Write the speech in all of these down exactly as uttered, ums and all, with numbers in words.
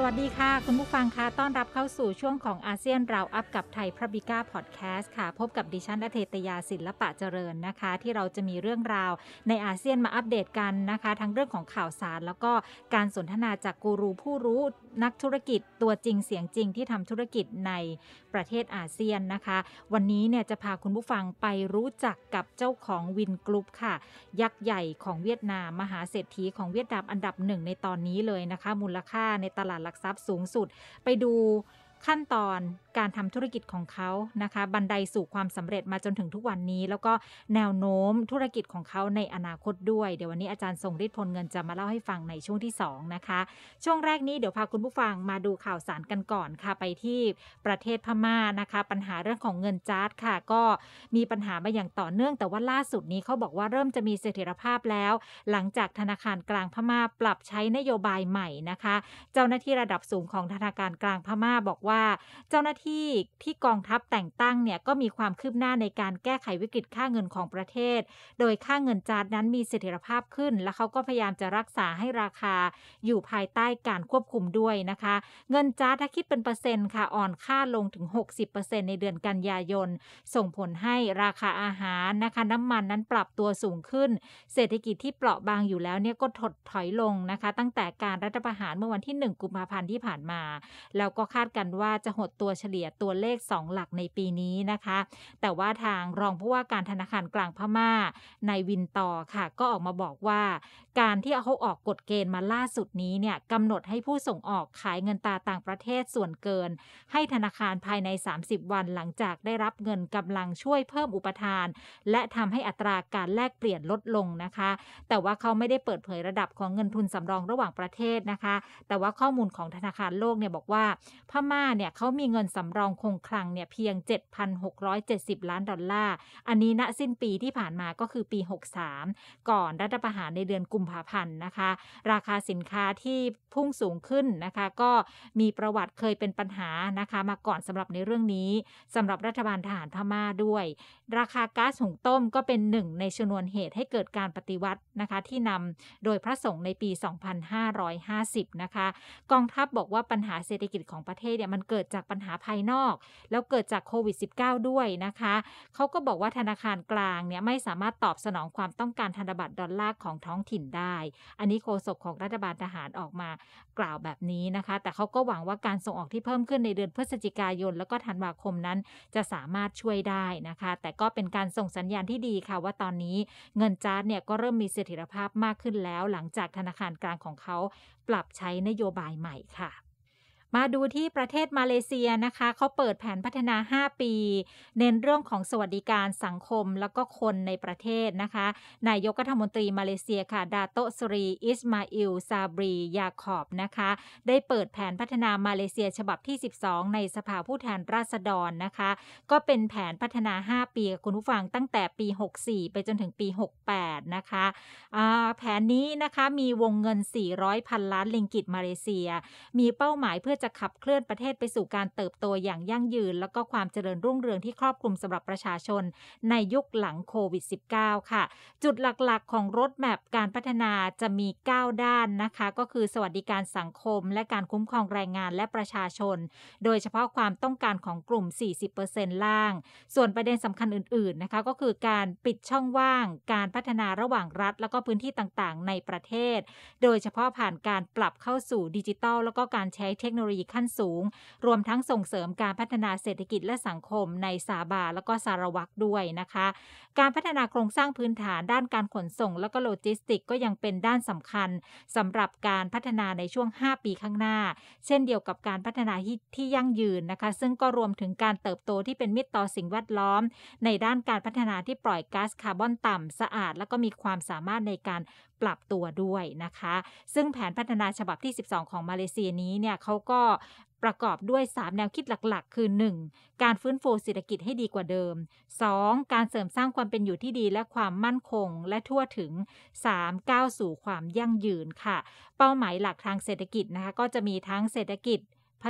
วัสดีค่ะคุณผู้ฟังคะต้อนรับเข้าสู่ช่วงของอาเซียนเราอัพกับไทยพระบิก้าพอดแคสต์ค่ะพบกับดิฉันอเทตยาศิลปะเจริญนะคะที่เราจะมีเรื่องราวในอาเซียนมาอัปเดตกันนะคะทั้งเรื่องของข่าวสารแล้วก็การสนทนาจากกูรูผู้รู้นักธุรกิจตัวจริงเสียงจริงที่ทำธุรกิจในประเทศอาเซียนนะคะวันนี้เนี่ยจะพาคุณผู้ฟังไปรู้จักกับเจ้าของวินกรุ๊ปค่ะยักษ์ใหญ่ของเวียดนามมหาเศรษฐีของเวียดนามอันดับหนึ่งในตอนนี้เลยนะคะมูลค่าในตลาดหลักทรัพย์สูงสุดไปดูขั้นตอนการทำธุรกิจของเขานะคะบันไดสู่ความสำเร็จมาจนถึงทุกวันนี้แล้วก็แนวโน้มธุรกิจของเขาในอนาคตด้วยเดี๋ยววันนี้อาจารย์ทรงฤทธิ์พลเงินจะมาเล่าให้ฟังในช่วงที่สองนะคะช่วงแรกนี้เดี๋ยวพาคุณผู้ฟังมาดูข่าวสารกันก่อนค่ะไปที่ประเทศพม่านะคะปัญหาเรื่องของเงินจ๊าดค่ะก็มีปัญหามาอย่างต่อเนื่องแต่ว่าล่าสุดนี้เขาบอกว่าเริ่มจะมีเสถียรภาพแล้วหลังจากธนาคารกลางพม่าปรับใช้นโยบายใหม่นะคะเจ้าหน้าที่ระดับสูงของธนาคารกลางพม่าบอกว่าเจ้าหน้าที่ที่กองทัพแต่งตั้งเนี่ยก็มีความคืบหน้าในการแก้ไขวิกฤตค่าเงินของประเทศโดยค่าเงินจาดนั้นมีเสถียรภาพขึ้นและเขาก็พยายามจะรักษาให้ราคาอยู่ภายใต้การควบคุมด้วยนะคะเงินจาดถ้าคิดเป็นเปอร์เซ็นต์ค่ะอ่อนค่าลงถึง หกสิบเปอร์เซ็นต์ ในเดือนกันยายนส่งผลให้ราคาอาหารนะคะน้ำมันนั้นปรับตัวสูงขึ้นเศรษฐกิจที่เปราะบางอยู่แล้วเนี่ยก็ถดถอยลงนะคะตั้งแต่การรัฐประหารเมื่อวันที่หนึ่งกุมภาพันธ์ที่ผ่านมาแล้วก็คาดกันว่าจะหดตัวเฉลี่ยตัวเลขสองหลักในปีนี้นะคะแต่ว่าทางรองผู้ว่าการธนาคารกลางพม่านายวินต่อค่ะก็ออกมาบอกว่าการที่เขาออกกฎเกณฑ์มาล่าสุดนี้เนี่ยกำหนดให้ผู้ส่งออกขายเงินตราต่างประเทศส่วนเกินให้ธนาคารภายในสามสิบวันหลังจากได้รับเงินกำลังช่วยเพิ่มอุปทานและทำให้อัตราการแลกเปลี่ยนลดลงนะคะแต่ว่าเขาไม่ได้เปิดเผยระดับของเงินทุนสำรองระหว่างประเทศนะคะแต่ว่าข้อมูลของธนาคารโลกเนี่ยบอกว่าพม่าเนี่ยเขามีเงินสำรองคงคลังเนี่ยเพียง เจ็ดพันหกร้อยเจ็ดสิบ ล้านดอลลาร์อันนี้ณสิ้นปีที่ผ่านมาก็คือปีหกสิบสามก่อนรัฐประหารในเดือนกุมภาพันธ์นะคะราคาสินค้าที่พุ่งสูงขึ้นนะคะก็มีประวัติเคยเป็นปัญหานะคะมาก่อนสำหรับในเรื่องนี้สำหรับรัฐบาลทหารพม่าด้วยราคาก๊าซหุงต้มก็เป็นหนึ่งในชนวนเหตุให้เกิดการปฏิวัตินะคะที่นำโดยพระสงฆ์ในปีสองพันห้าร้อยห้าสิบนะคะกองทัพบอกว่าปัญหาเศรษฐกิจของประเทศเนี่ยมันเกิดจากปัญหาภายนอกแล้วเกิดจากโควิด สิบเก้า ด้วยนะคะเขาก็บอกว่าธนาคารกลางเนี่ยไม่สามารถตอบสนองความต้องการธนบัตรดอลลาร์ของท้องถิ่นได้อันนี้โฆษกของรัฐบาลทหารออกมากล่าวแบบนี้นะคะแต่เขาก็หวังว่าการส่งออกที่เพิ่มขึ้นในเดือนพฤศจิกายนแล้วก็ธันวาคมนั้นจะสามารถช่วยได้นะคะแต่ก็เป็นการส่งสัญญาณที่ดีค่ะว่าตอนนี้เงินจ๊าดเนี่ยก็เริ่มมีเสถียรภาพมากขึ้นแล้วหลังจากธนาคารกลางของเขาปรับใช้นโยบายใหม่ค่ะมาดูที่ประเทศมาเลเซียนะคะเขาเปิดแผนพัฒนาห้าปีเน้นเรื่องของสวัสดิการสังคมแล้วก็คนในประเทศนะคะนายกรัฐมนตรีมาเลเซียค่ะดาโตะสรีอิสมาอิลซาบรียาคอบนะคะได้เปิดแผนพัฒนามาเลเซียฉบับที่สิบสองในสภาผู้แทนราษฎรนะคะก็เป็นแผนพัฒนาห้าปีคุณผู้ฟังตั้งแต่ปีหกสิบสี่ไปจนถึงปีหกสิบแปดนะคะแผนนี้นะคะมีวงเงินสี่ร้อยพันล้านริงกิตมาเลเซียมีเป้าหมายเพื่อจะขับเคลื่อนประเทศไปสู่การเติบโตอย่างยั่งยืนแล้วก็ความเจริญรุ่งเรืองที่ครอบคลุมสำหรับประชาชนในยุคหลังโควิด สิบเก้า ค่ะจุดหลักๆของรถแมพการพัฒนาจะมีเก้าด้านนะคะก็คือสวัสดิการสังคมและการคุ้มครองแรงงานและประชาชนโดยเฉพาะความต้องการของกลุ่ม สี่สิบเปอร์เซ็นต์ ล่างส่วนประเด็นสำคัญอื่นๆนะคะก็คือการปิดช่องว่างการพัฒนาระหว่างรัฐแล้วก็พื้นที่ต่างๆในประเทศโดยเฉพาะผ่านการปรับเข้าสู่ดิจิทัลแล้วก็การใช้เทคโนโลยีขั้นสูงรวมทั้งส่งเสริมการพัฒนาเศรษฐกิจและสังคมในซาบาแล้วก็ซาราวักด้วยนะคะการพัฒนาโครงสร้างพื้นฐานด้านการขนส่งแล้วก็โลจิสติกก็ยังเป็นด้านสำคัญสำหรับการพัฒนาในช่วงห้าปีข้างหน้าเช่นเดียวกับการพัฒนาที่ที่ยั่งยืนนะคะซึ่งก็รวมถึงการเติบโตที่เป็นมิตรต่อสิ่งแวดล้อมในด้านการพัฒนาที่ปล่อยก๊าซคาร์บอนต่ำสะอาดแล้วก็มีความสามารถในการปรับตัวด้วยนะคะซึ่งแผนพัฒนาฉบับที่สิบสองของมาเลเซียนี้เนี่ยเขาก็ประกอบด้วยสามแนวคิดหลักๆคือหนึ่งการฟื้นฟูเศรษฐกิจให้ดีกว่าเดิมสองการเสริมสร้างความเป็นอยู่ที่ดีและความมั่นคงและทั่วถึงสามก้าวสู่ความยั่งยืนค่ะเป้าหมายหลักทางเศรษฐกิจนะคะก็จะมีทั้งเศรษฐกิจผลิต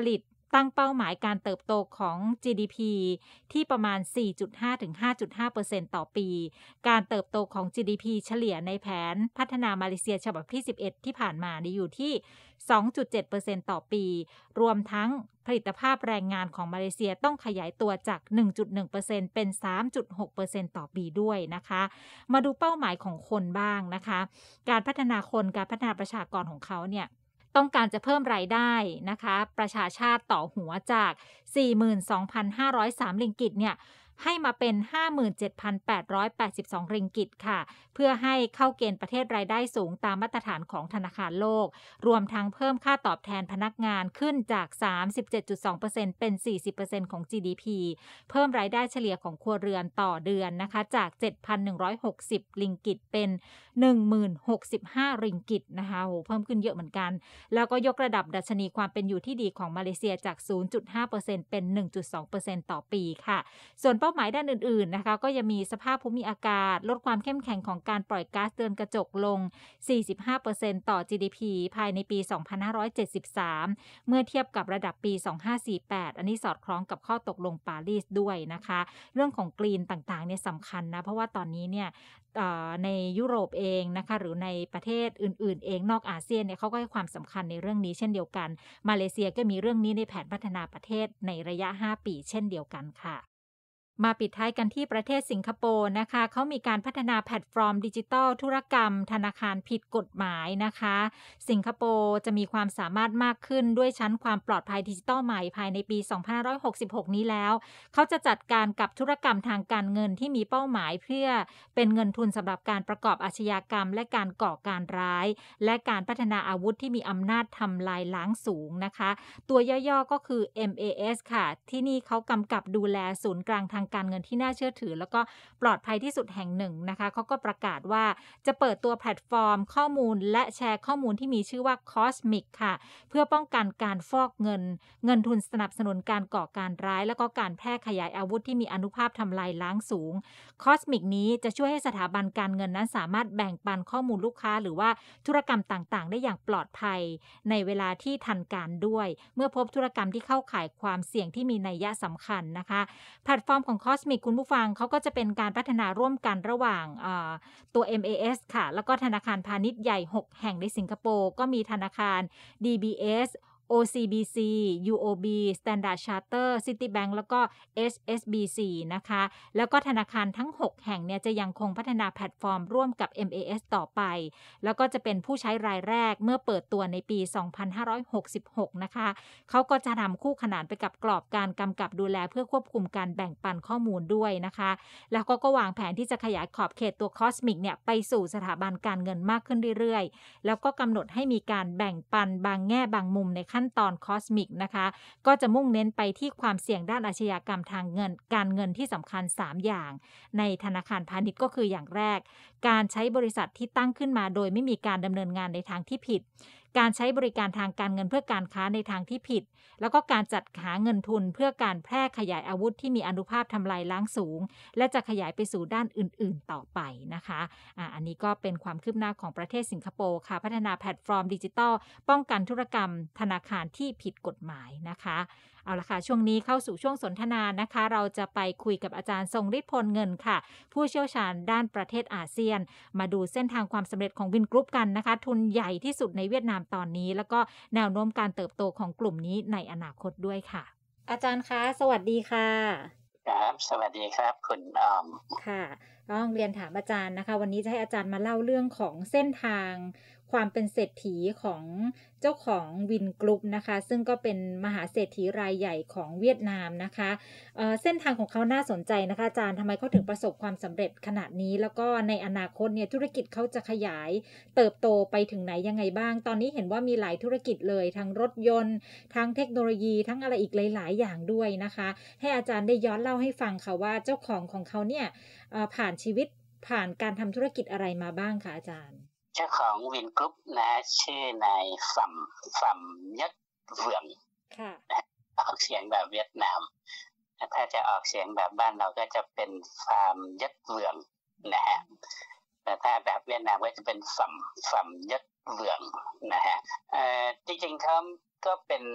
ตั้งเป้าหมายการเติบโตของ จี ดี พี ที่ประมาณ สี่จุดห้า ถึง ห้าจุดห้าเปอร์เซ็นต์ ต่อปีการเติบโตของ จี ดี พี เฉลี่ยในแผนพัฒนามาเลเซียฉบับที่สิบเอ็ดที่ผ่านมาอยู่ที่ สองจุดเจ็ดเปอร์เซ็นต์ ต่อปีรวมทั้งผลิตภาพแรงงานของมาเลเซียต้องขยายตัวจาก หนึ่งจุดหนึ่งเปอร์เซ็นต์ เป็น สามจุดหกเปอร์เซ็นต์ ต่อปีด้วยนะคะมาดูเป้าหมายของคนบ้างนะคะการพัฒนาคนการพัฒนาประชากรของเขาเนี่ยต้องการจะเพิ่มรายได้นะคะประชาชาติต่อหัวจาก สี่หมื่นสองพันห้าร้อยสาม ริงกิตเนี่ยให้มาเป็น ห้าหมื่นเจ็ดพันแปดร้อยแปดสิบสอง ริงกิตค่ะเพื่อให้เข้าเกณฑ์ประเทศรายได้สูงตามมาตรฐานของธนาคารโลกรวมทั้งเพิ่มค่าตอบแทนพนักงานขึ้นจาก สามสิบเจ็ดจุดสองเปอร์เซ็นต์ เป็น สี่สิบเปอร์เซ็นต์ ของ จี ดี พี เพิ่มรายได้เฉลี่ยของครัวเรือนต่อเดือนนะคะจาก เจ็ดพันหนึ่งร้อยหกสิบ ริงกิตเป็น หนึ่งหมื่นหกสิบห้า ริงกิตนะคะโหเพิ่มขึ้นเยอะเหมือนกันแล้วก็ยกระดับดัชนีความเป็นอยู่ที่ดีของมาเลเซียจาก ศูนย์จุดห้าเปอร์เซ็นต์ เป็น หนึ่งจุดสองเปอร์เซ็นต์ ต่อปีค่ะส่วนเป้าหมายด้านอื่นๆนะคะก็ยังมีสภาพภูมิอากาศลดความเข้มแข็งของการปล่อยก๊าซเรือนกระจกลง สี่สิบห้าเปอร์เซ็นต์ ต่อ จี ดี พี ภายในปี สองพันห้าร้อยเจ็ดสิบสาม เมื่อเทียบกับระดับปี สองพันห้าร้อยสี่สิบแปด อันนี้สอดคล้องกับข้อตกลงปารีสด้วยนะคะเรื่องของกรีนต่างๆเนี่ยสำคัญนะเพราะว่าตอนนี้เนี่ยในยุโรปเองนะคะหรือในประเทศอื่นๆเองนอกอาเซียนเนี่ยเขาก็ให้ความสำคัญในเรื่องนี้เช่นเดียวกันมาเลเซียก็มีเรื่องนี้ในแผนพัฒนาประเทศในระยะห้าปีเช่นเดียวกันค่ะมาปิดท้ายกันที่ประเทศสิงคโปร์นะคะเขามีการพัฒนาแพลตฟอร์มดิจิทัลธุรกรรมธนาคารผิดกฎหมายนะคะสิงคโปร์จะมีความสามารถมากขึ้นด้วยชั้นความปลอดภัยดิจิทัลใหม่ภายในปี สองพันห้าร้อยหกสิบหก นี้แล้วเขาจะจัดการกับธุรกรรมทางการเงินที่มีเป้าหมายเพื่อเป็นเงินทุนสำหรับการประกอบอาชญากรรมและการก่อการร้ายและการพัฒนาอาวุธที่มีอำนาจทำลายล้างสูงนะคะตัวย่อๆก็คือ เอ็ม เอ เอส ค่ะที่นี่เขากำกับดูแลศูนย์กลางทางการเงินที่น่าเชื่อถือแล้วก็ปลอดภัยที่สุดแห่งหนึ่งนะคะเขาก็ประกาศว่าจะเปิดตัวแพลตฟอร์มข้อมูลและแชร์ข้อมูลที่มีชื่อว่า Cosmic ค่ะเพื่อป้องกันการฟอกเงินเงินทุนสนับสนุนการก่อการร้ายแล้วก็การแพร่ขยายอาวุธที่มีอานุภาพทำลายล้างสูง Cosmic นี้จะช่วยให้สถาบันการเงินนั้นสามารถแบ่งปันข้อมูลลูกค้าหรือว่าธุรกรรมต่างๆได้อย่างปลอดภัยในเวลาที่ทันการด้วยเมื่อพบธุรกรรมที่เข้าข่ายความเสี่ยงที่มีนัยยะสำคัญนะคะแพลตฟอร์มของ Cosmic คุณผู้ฟังเขาก็จะเป็นการพัฒนาร่วมกันระหว่างตัว เอ็ม เอ เอส ค่ะแล้วก็ธนาคารพาณิชย์ใหญ่หกแห่งในสิงคโปร์ก็มีธนาคาร ดี บี เอสโอ ซี บี ซี ยู โอ บี Standard Chartered Citibank แล้วก็ เอช เอส บี ซี นะคะแล้วก็ธนาคารทั้งหกแห่งเนี่ยจะยังคงพัฒนาแพลตฟอร์มร่วมกับ เอ็ม เอ เอส ต่อไปแล้วก็จะเป็นผู้ใช้รายแรกเมื่อเปิดตัวในปี สองพันห้าร้อยหกสิบหก นะคะเขาก็จะทำคู่ขนานไปกับกรอบการกำกับดูแลเพื่อควบคุมการแบ่งปันข้อมูลด้วยนะคะแล้วก็ก็วางแผนที่จะขยายขอบเขตตัว Cosmic เนี่ยไปสู่สถาบันการเงินมากขึ้นเรื่อยๆแล้วก็กำหนดให้มีการแบ่งปันบางแง่บางมุมในขั้นตอน Cosmic นะคะก็จะมุ่งเน้นไปที่ความเสี่ยงด้านอาชญากรรมทางเงินการเงินที่สำคัญสามอย่างในธนาคารพาณิชย์ก็คืออย่างแรกการใช้บริษัทที่ตั้งขึ้นมาโดยไม่มีการดำเนินงานในทางที่ผิดการใช้บริการทางการเงินเพื่อการค้าในทางที่ผิดแล้วก็การจัดหาเงินทุนเพื่อการแพร่ขยายอาวุธที่มีอานุภาพทำลายล้างสูงและจะขยายไปสู่ด้านอื่นๆต่อไปนะคะอ่าอันนี้ก็เป็นความคืบหน้าของประเทศสิงคโปร์ค่ะพัฒนาแพลตฟอร์มดิจิทัลป้องกันธุรกรรมธนาคารที่ผิดกฎหมายนะคะเอาละค่ะช่วงนี้เข้าสู่ช่วงสนทนานะคะเราจะไปคุยกับอาจารย์ทรงฤทธิ์พลเงินค่ะผู้เชี่ยวชาญด้านประเทศอาเซียนมาดูเส้นทางความสำเร็จของวินกรุ๊ปกันนะคะทุนใหญ่ที่สุดในเวียดนามตอนนี้แล้วก็แนวโน้มการเติบโตของกลุ่มนี้ในอนาคตด้วยค่ะอาจารย์คะสวัสดีค่ะครับสวัสดีครับคุณออมค่ะต้องเรียนถามอาจารย์นะคะวันนี้จะให้อาจารย์มาเล่าเรื่องของเส้นทางความเป็นเศรษฐีของเจ้าของวินกรุ๊ปนะคะซึ่งก็เป็นมหาเศรษฐีรายใหญ่ของเวียดนามนะคะเอ่อเส้นทางของเขาน่าสนใจนะคะอาจารย์ทำไมเขาถึงประสบความสำเร็จขนาดนี้แล้วก็ในอนาคตเนี่ยธุรกิจเขาจะขยายเติบโตไปถึงไหนยังไงบ้างตอนนี้เห็นว่ามีหลายธุรกิจเลยทั้งรถยนต์ทั้งเทคโนโลยีทั้งอะไรอีกหลายๆอย่างด้วยนะคะให้อาจารย์ได้ย้อนเล่าให้ฟังค่ะว่าเจ้าของของเขาเนี่ยเอ่อผ่านชีวิตผ่านการทำธุรกิจอะไรมาบ้างคะอาจารย์เจ้าของวินกรุ๊ปนะชื่อนายฝัมฝัมยักเวียงค่ะออกเสียงแบบเวียดนามถ้าจะออกเสียงแบบบ้านเราก็จะเป็นฟาร์มยักเวียงนะฮะแต่ถ้าแบบเวียดนามก็จะเป็นฝัมฝัมยักเวียงนะฮะเอ่อจริงๆเขาก็เป็น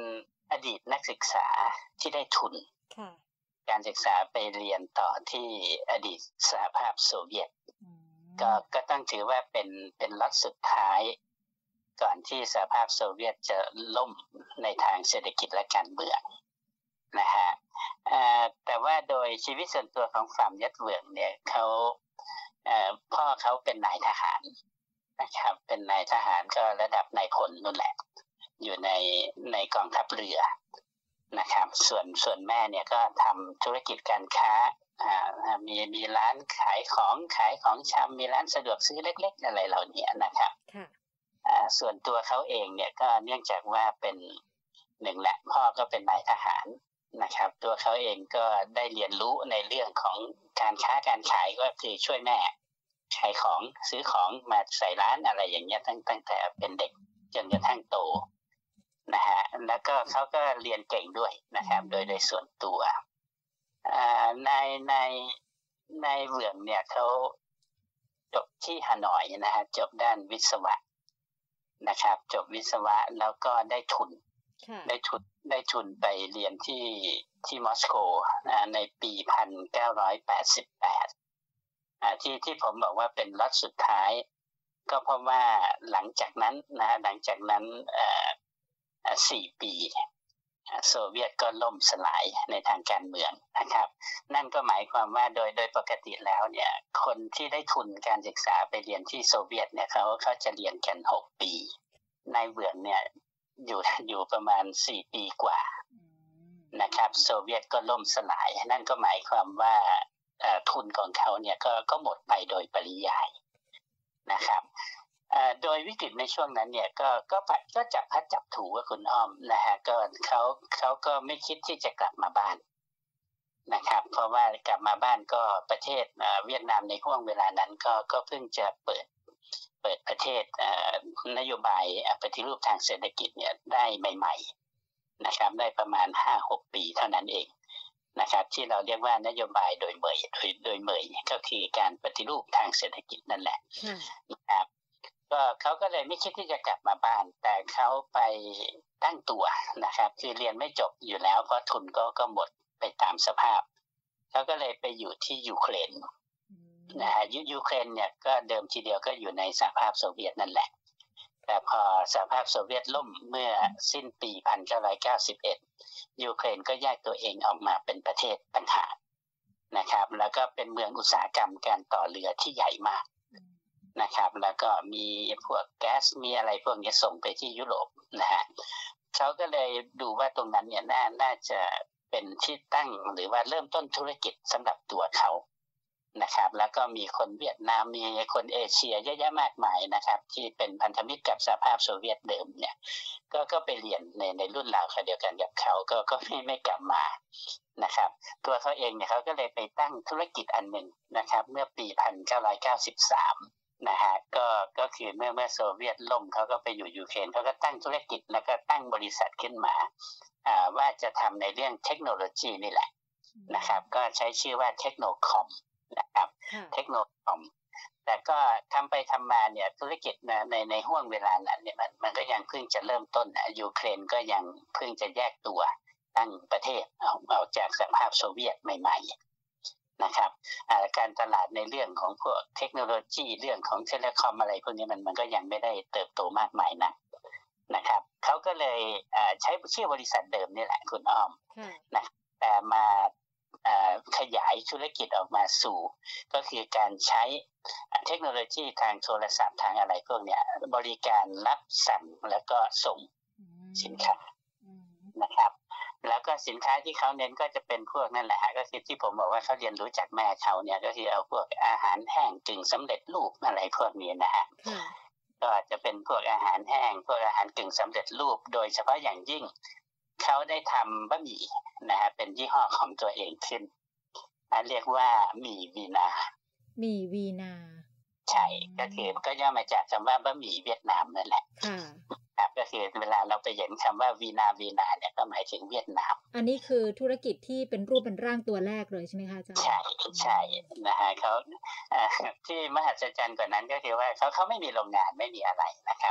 อดีตนักศึกษาที่ได้ทุนการศึกษาไปเรียนต่อที่อดีตสหภาพโซเวียตก็ก็ต้องถือว่าเป็นเป็นล็อตสุดท้ายก่อนที่สหภาพโซเวียตจะล่มในทางเศรษฐกิจและการเมืองนะฮะแต่ว่าโดยชีวิตส่วนตัวของฝ่ามยัดเหวิงเนี่ยเขาพ่อเขาเป็นนายทหารนะครับเป็นนายทหารก็ระดับนายพลนั่นแหละอยู่ในในกองทัพเรือนะครับส่วนส่วนแม่เนี่ยก็ทำธุรกิจการค้าอ่ามีมีร้านขายของขายของชำมีร้านสะดวกซื้อเล็กๆอะไรเหล่านี้นะครับค่ะอ่าส่วนตัวเขาเองเนี่ยก็เนื่องจากว่าเป็นหนึ่งแหละพ่อก็เป็นนายทหารนะครับตัวเขาเองก็ได้เรียนรู้ในเรื่องของการค้าการขายก็คือช่วยแม่ขายของซื้อของมาใส่ร้านอะไรอย่างเงี้ยตั้งตั้งแต่เป็นเด็กจนกระทั่งโตนะฮะแล้วก็เขาก็เรียนเก่งด้วยนะครับโดยโดยส่วนตัวในในในเหวิงเนี่ยเขาจบที่ฮานอยนะฮะจบด้านวิศวะนะครับจบวิศวะแล้วก็ได้ทุนได้ทุนได้ทุนไปเรียนที่ที่มอสโกในปีหนึ่งพันเก้าร้อยแปดสิบแปดที่ที่ผมบอกว่าเป็นล็อตสุดท้ายก็เพราะว่าหลังจากนั้นนะหลังจากนั้นสี่ปีโซเวียตก็ล่มสลายในทางการเมืองนะครับนั่นก็หมายความว่าโดยโดยปกติแล้วเนี่ยคนที่ได้ทุนการศึกษาไปเรียนที่โซเวียตเนี่ยเขาเขาจะเรียนกันหกปีนายเหวิงเนี่ยอยู่อยู่ประมาณสี่ปีกว่านะครับโซเวียตก็ล่มสลายนั่นก็หมายความว่าทุนของเขาเนี่ยก็ก็หมดไปโดยปริยายนะครับโดยวิกฤตในช่วงนั้นเนี่ยก็ก็ก็จับพัดจับถูว่าคุณอ้อมนะฮะก็เขาเขาก็ไม่คิดที่จะกลับมาบ้านนะครับเพราะว่ากลับมาบ้านก็ประเทศเวียดนามในห่วงเวลานั้นก็ก็เพิ่งจะเปิดเปิดประเทศนโยบายปฏิรูปทางเศรษฐกิจเนี่ยได้ใหม่ๆนะครับได้ประมาณ ห้าหก ปีเท่านั้นเองนะครับที่เราเรียกว่านโยบายโดยเหมยโดยโดยเหมยก็คือการปฏิรูปทางเศรษฐกิจนั่นแหละนะครับก็เขาก็เลยไม่คิดที่จะกลับมาบ้านแต่เขาไปตั้งตัวนะครับคือเรียนไม่จบอยู่แล้วเพราะทุนก็ก็หมดไปตามสภาพเขาก็เลยไปอยู่ที่ยูเครนนะฮะยูเครนเนี่ยก็เดิมทีเดียวก็อยู่ในสหภาพโซเวียตนั่นแหละแต่พอสหภาพโซเวียตล่มเมื่อสิ้นปีหนึ่งพันเก้าร้อยเก้าสิบเอ็ดยูเครนก็แยกตัวเองออกมาเป็นประเทศต่างหากนะครับแล้วก็เป็นเมืองอุตสาหกรรมการต่อเรือที่ใหญ่มากนะครับแล้วก็มีพวกแก๊สมีอะไรพวกนี้ส่งไปที่ยุโรปนะฮะเขาก็เลยดูว่าตรงนั้นเนี่ยน่าน่าจะเป็นที่ตั้งหรือว่าเริ่มต้นธุรกิจสำหรับตัวเขานะครับแล้วก็มีคนเวียดนามมีคนเอเชียเยอะแยะมากมายนะครับที่เป็นพันธมิตรกับสหภาพโซเวียตเดิมเนี่ยก็ก็ไปเรียนในในรุ่นราวเดียวกันกับเขาก็ก็ไม่ไม่กลับมานะครับตัวเขาเองเนี่ยเขาก็เลยไปตั้งธุรกิจอันหนึ่งนะครับเมื่อปีหนึ่งพันเก้าร้อยเก้าสิบสามนะฮะก็ก็คือเมื่อเมื่อโซเวียตล่มเขาก็ไปอยู่ยูเครนเขาก็ตั้งธุรกิจแล้วก็ตั้งบริษัทขึ้นมาอ่าว่าจะทำในเรื่องเทคโนโลยีนี่แหละนะครับก็ใช้ชื่อว่าเทคโนคอมนะครับเทคโนคอมแต่ก็ทำไปทำมาเนี่ยธุรกิจนะในในห่วงเวลานั้นเนี่ยมันมันก็ยังเพิ่งจะเริ่มต้นนะยูเครนก็ยังเพิ่งจะแยกตัวตั้งประเทศออกออกจากสหภาพโซเวียตใหม่ๆนะครับการตลาดในเรื่องของพวกเทคโนโลยีเรื่องของเทเลคอมอะไรพวกนี้มันมันก็ยังไม่ได้เติบโตมากมายนะนะครับเขาก็เลยใช้ชื่อบริษัทเดิมนี่แหละคุณอ้อมนะแต่มาขยายธุรกิจออกมาสู่ก็คือการใช้เทคโนโลยีทางโทรศัพท์ทางอะไรพวกเนี้ยบริการรับสั่งแล้วก็ส่งสินค้านะครับแล้วก็สินค้าที่เขาเน้นก็จะเป็นพวกนั่นแหละฮะก็คือที่ผมบอกว่าเขาเรียนรู้จากแม่เขาเนี่ยก็คือเอาพวกอาหารแห้งกึ่งสำเร็จรูปอะไรพวกนี้นะฮะก็จะเป็นพวกอาหารแห้งพวกอาหารกึ่งสำเร็จรูปโดยเฉพาะอย่างยิ่งเขาได้ทำบะหมี่นะฮะเป็นยี่ห้อของตัวเองขึ้นเรียกว่าหมี่วีนาหมี่วีนาใช่ก็คือก็ย่อมาจากคำว่าบะหมี่เวียดนามนั่นแหละครับก็คือเวลาเราไปเห็นคำว่าวีนาวีนาเนี่ยก็หมายถึงเวียดนามอันนี้คือธุรกิจที่เป็นรูปเป็นร่างตัวแรกเลยใช่ไหมคะอาจารย์ใช่ใช่นะฮะเขาที่มหัศจรรย์กว่านั้นก็คือว่าเขาเขาไม่มีโรงงานไม่มีอะไรนะครับ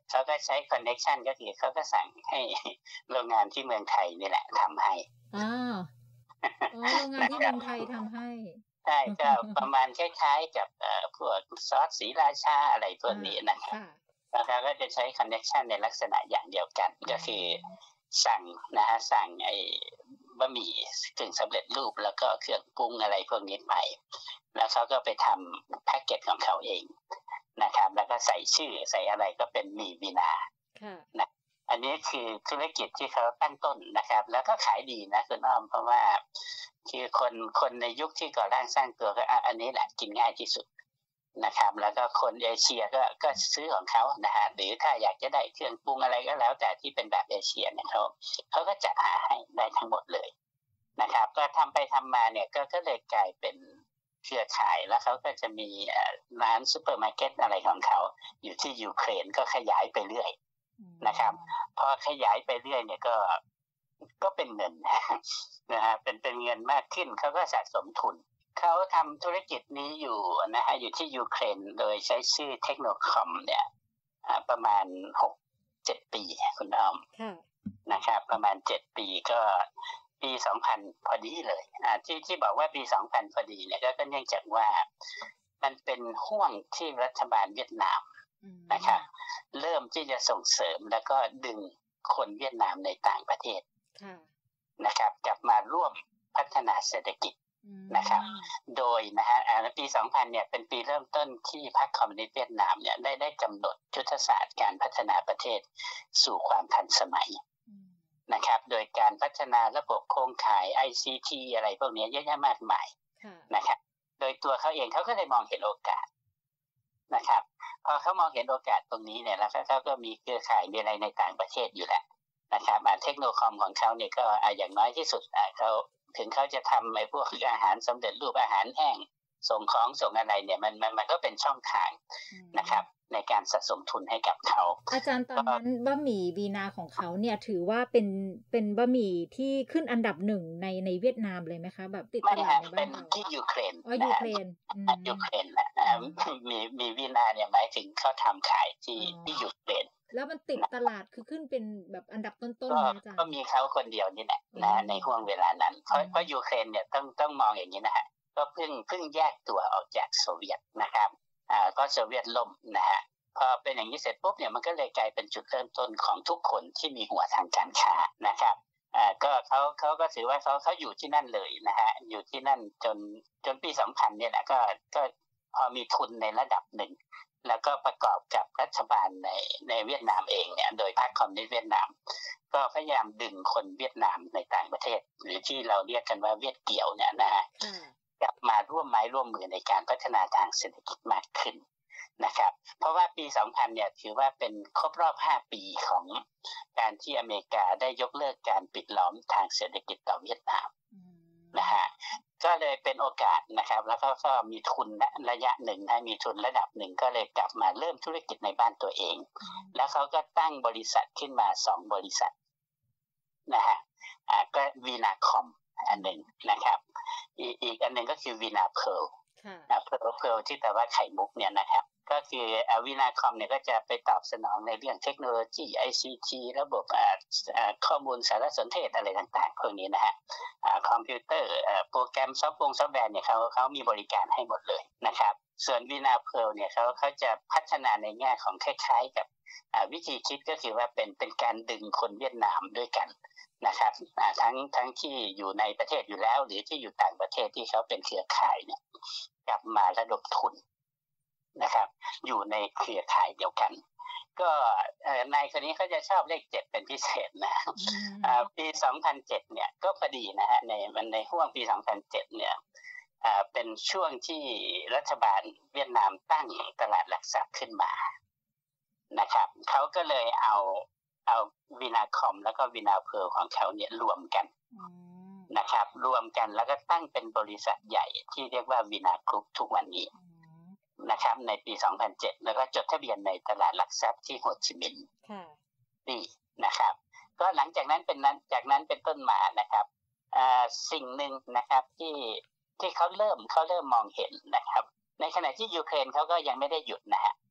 เขาก็ใช้คอนเนคชั่นก็คือเขาก็สั่งให้โรงงานที่เมืองไทยนี่แหละทำให้อ๋ออ๋อโรงงานที่เมืองไทยทำให้ใช่ก็ประมาณคล้ายๆกับเอ่อพวกซอสศรีราชาอะไรพวกนี้นะครับแล้วเขาก็จะใช้คอนเนคชั่นในลักษณะอย่างเดียวกันก็คือสั่งนะฮะสั่งไอ้บะหมี่กึ่งสำเร็จรูปแล้วก็เครื่องปรุงอะไรพวกนี้ไปแล้วเขาก็ไปทำแพ็กเกจของเขาเองนะครับแล้วก็ใส่ชื่อใส่อะไรก็เป็นหมี่วีนานะอันนี้คือธุรกิจที่เขาตั้งต้นนะครับแล้วก็ขายดีนะคุณอ้อมเพราะว่าคือคนคนในยุคที่ก่อร่างสร้างตัวก็อันนี้แหละกินง่ายที่สุดนะครับแล้วก็คนเอเชียก็ก็ซื้อของเขานะฮะหรือถ้าอยากจะได้เครื่องปรุงอะไรก็แล้วแต่ที่เป็นแบบเอเชียเนี่ยเขาเขาก็จัดหาให้ได้ทั้งหมดเลยนะครับก็ทำไปทำมาเนี่ยก็ก็เลยกลายเป็นเครือข่ายแล้วเขาก็จะมีร้านซุปเปอร์มาร์เก็ตอะไรของเขาอยู่ที่ยูเครนก็ขยายไปเรื่อยนะครับพอขยายไปเรื่อยเนี่ยก็ก็เป็นเงินนะฮะเป็นเป็นเงินมากขึ้นเขาก็สะสมทุนเขาทำธุรกิจนี้อยู่นะฮะอยู่ที่ยูเครนโดยใช้ชื่อเทคโนคอมเนี่ยประมาณ หกเจ็ด ปีคุณอ้อมนะครับประมาณเจ็ดปีก็ปีสองพันพอดีเลยอ่าที่ที่บอกว่าปีสองพันพอดีเนี่ยก็เนื่องจากว่ามันเป็นห่วงที่รัฐบาลเวียดนามนะครับเริ่มที่จะส่งเสริมแล้วก็ดึงคนเวียดนามในต่างประเทศนะครับกลับมาร่วมพัฒนาเศรษฐกิจนะครับโดยนะฮะในปีสองพันเนี่ยเป็นปีเริ่มต้นที่พรรคคอมมิวนิสต์เวียดนามเนี่ยได้ได้กำหนดยุทธศาสตร์การพัฒนาประเทศสู่ความทันสมัยนะครับโดยการพัฒนาระบบโครงข่าย ไอ ซี ที อะไรพวกนี้เยอะแยะมากมายนะครับโดยตัวเขาเองเขาก็ได้มองเห็นโอกาสนะครับพอเขามองเห็นโอกาสตรงนี้เนี่ยแล้วเขาก็มีเครือข่ายมีอะไรในต่างประเทศอยู่แล้วนะครับเทคโนคอมของเขาเนี่ยก็อย่างน้อยที่สุดเขาถึงเขาจะทำไอ้พวกอาหารสำเร็จรูปอาหารแห้งส่งของส่งอะไรเนี่ยมันมันมันก็เป็นช่องทางนะครับในการสะสมทุนให้กับเขาอาจารย์ตอนนั้นบะหมี่วีนาของเขาเนี่ยถือว่าเป็นเป็นบะหมี่ที่ขึ้นอันดับหนึ่งในในเวียดนามเลยไหมคะแบบติดตลาดในบ้านเราที่ยูเครนอ๋อยูเครนยูเครนนะมีมีวีนาเนี่ยหมายถึงเขาทำขายที่ที่ยูเครนแล้วมันติดตลาดคือขึ้นเป็นแบบอันดับต้นๆนะอาจารย์ก็มีเขาคนเดียวนี่แหละนะในห่วงเวลานั้นเพราะเพราะยูเครนเนี่ยต้องต้องมองอย่างนี้นะฮะก็เพิ่งเพิ่งแยกตัวออกจากโซเวียตนะครับอ่าก็โซเวียตล่มนะฮะพอเป็นอย่างนี้เสร็จปุ๊บเนี่ยมันก็เลยกลายเป็นจุดเริ่มต้นของทุกคนที่มีหัวทางการค้านะครับอ่าก็เขาเขาก็ถือว่าเขาเขาอยู่ที่นั่นเลยนะฮะอยู่ที่นั่นจนจนปีสองพันเนี่ยแหละก็ก็พอมีทุนในระดับหนึ่งแล้วก็ประกอบกับรัฐบาลในในเวียดนามเองเนี่ยโดยพรรคคอมมิวนิสต์เวียดนามก็พยายามดึงคนเวียดนามในต่างประเทศหรือที่เราเรียกกันว่าเวียดเกี่ยวเนี่ยนะฮะกลับมาร่วมไม้ร่วมมือในการพัฒนาทางเศรษฐกิจมากขึ้นนะครับเพราะว่าปีสองพันเนี่ยถือว่าเป็นครบรอบห้าปีของการที่อเมริกาได้ยกเลิกการปิดล้อมทางเศรษฐกิจต่อเวียดนามนะฮะก็เลยเป็นโอกาสนะครับแล้วก็ก็มีทุนระยะหนึ่งนะมีทุนระดับหนึ่งก็เลยกลับมาเริ่มธุรกิจในบ้านตัวเองแล้วเขาก็ตั้งบริษัทขึ้นมาสองบริษัทนะฮะอ่าก็วีนาคอมอันหนึ่งนะครับอีกอีกอันหนึ่งก็คือวีนาเพิร์ลอ่าเพิร์ลเพิร์ลที่แปลว่าไข่มุกเนี่ยนะครับก็คือวีนาคอมเนี่ยก็จะไปตอบสนองในเรื่องเทคโนโลยี ไอ ซี ที ระบบข้อมูลสารสนเทศอะไรต่างๆพวกนี้นะฮะคอมพิวเตอร์โปรแกรมซอฟต์แวร์ซอฟต์แวร์เนี่ยเขาเขามีบริการให้หมดเลยนะครับส่วนวีนาเพิร์ลเนี่ยเขาเขาจะพัฒนาในแง่ของคล้ายๆกับวิธีคิดก็คือว่าเป็นเป็นการดึงคนเวียดนามด้วยกันนะครับทั้งทั้งที่อยู่ในประเทศอยู่แล้วหรือที่อยู่ต่างประเทศที่เขาเป็นเครือข่ายเนี่ยกลับมาระดมทุนนะครับอยู่ในเครือข่ายเดียวกันก็นายคนนี้เขาจะชอบเลขเจ็ดเป็นพิเศษนะปีสองพันเจ็ดเนี่ยก็พอดีนะฮะในในห่วงปีสองพันเจ็ดเนี่ยเป็นช่วงที่รัฐบาลเวียดนามตั้งตลาดหลักทรัพย์ขึ้นมานะครับเขาก็เลยเอาเอาวีนาคอมแล้วก็วีนาเพิร์ลของเขาเนี่ยรวมกันนะครับรวมกันแล้วก็ตั้งเป็นบริษัทใหญ่ที่เรียกว่าวีนากรุ๊ปทุกวันนี้นะครับในปีสองพันเจ็ดแล้วก็จดทะเบียนในตลาดหลักทรัพย์ที่โฮจิมินห์นี่นะครับก็หลังจากนั้นเป็นนั้นจากนั้นเป็นต้นมานะครับสิ่งหนึ่งนะครับที่ที่เขาเริ่มเขาเริ่มมองเห็นนะครับในขณะที่ยูเครนเขาก็ยังไม่ได้หยุดนะฮะ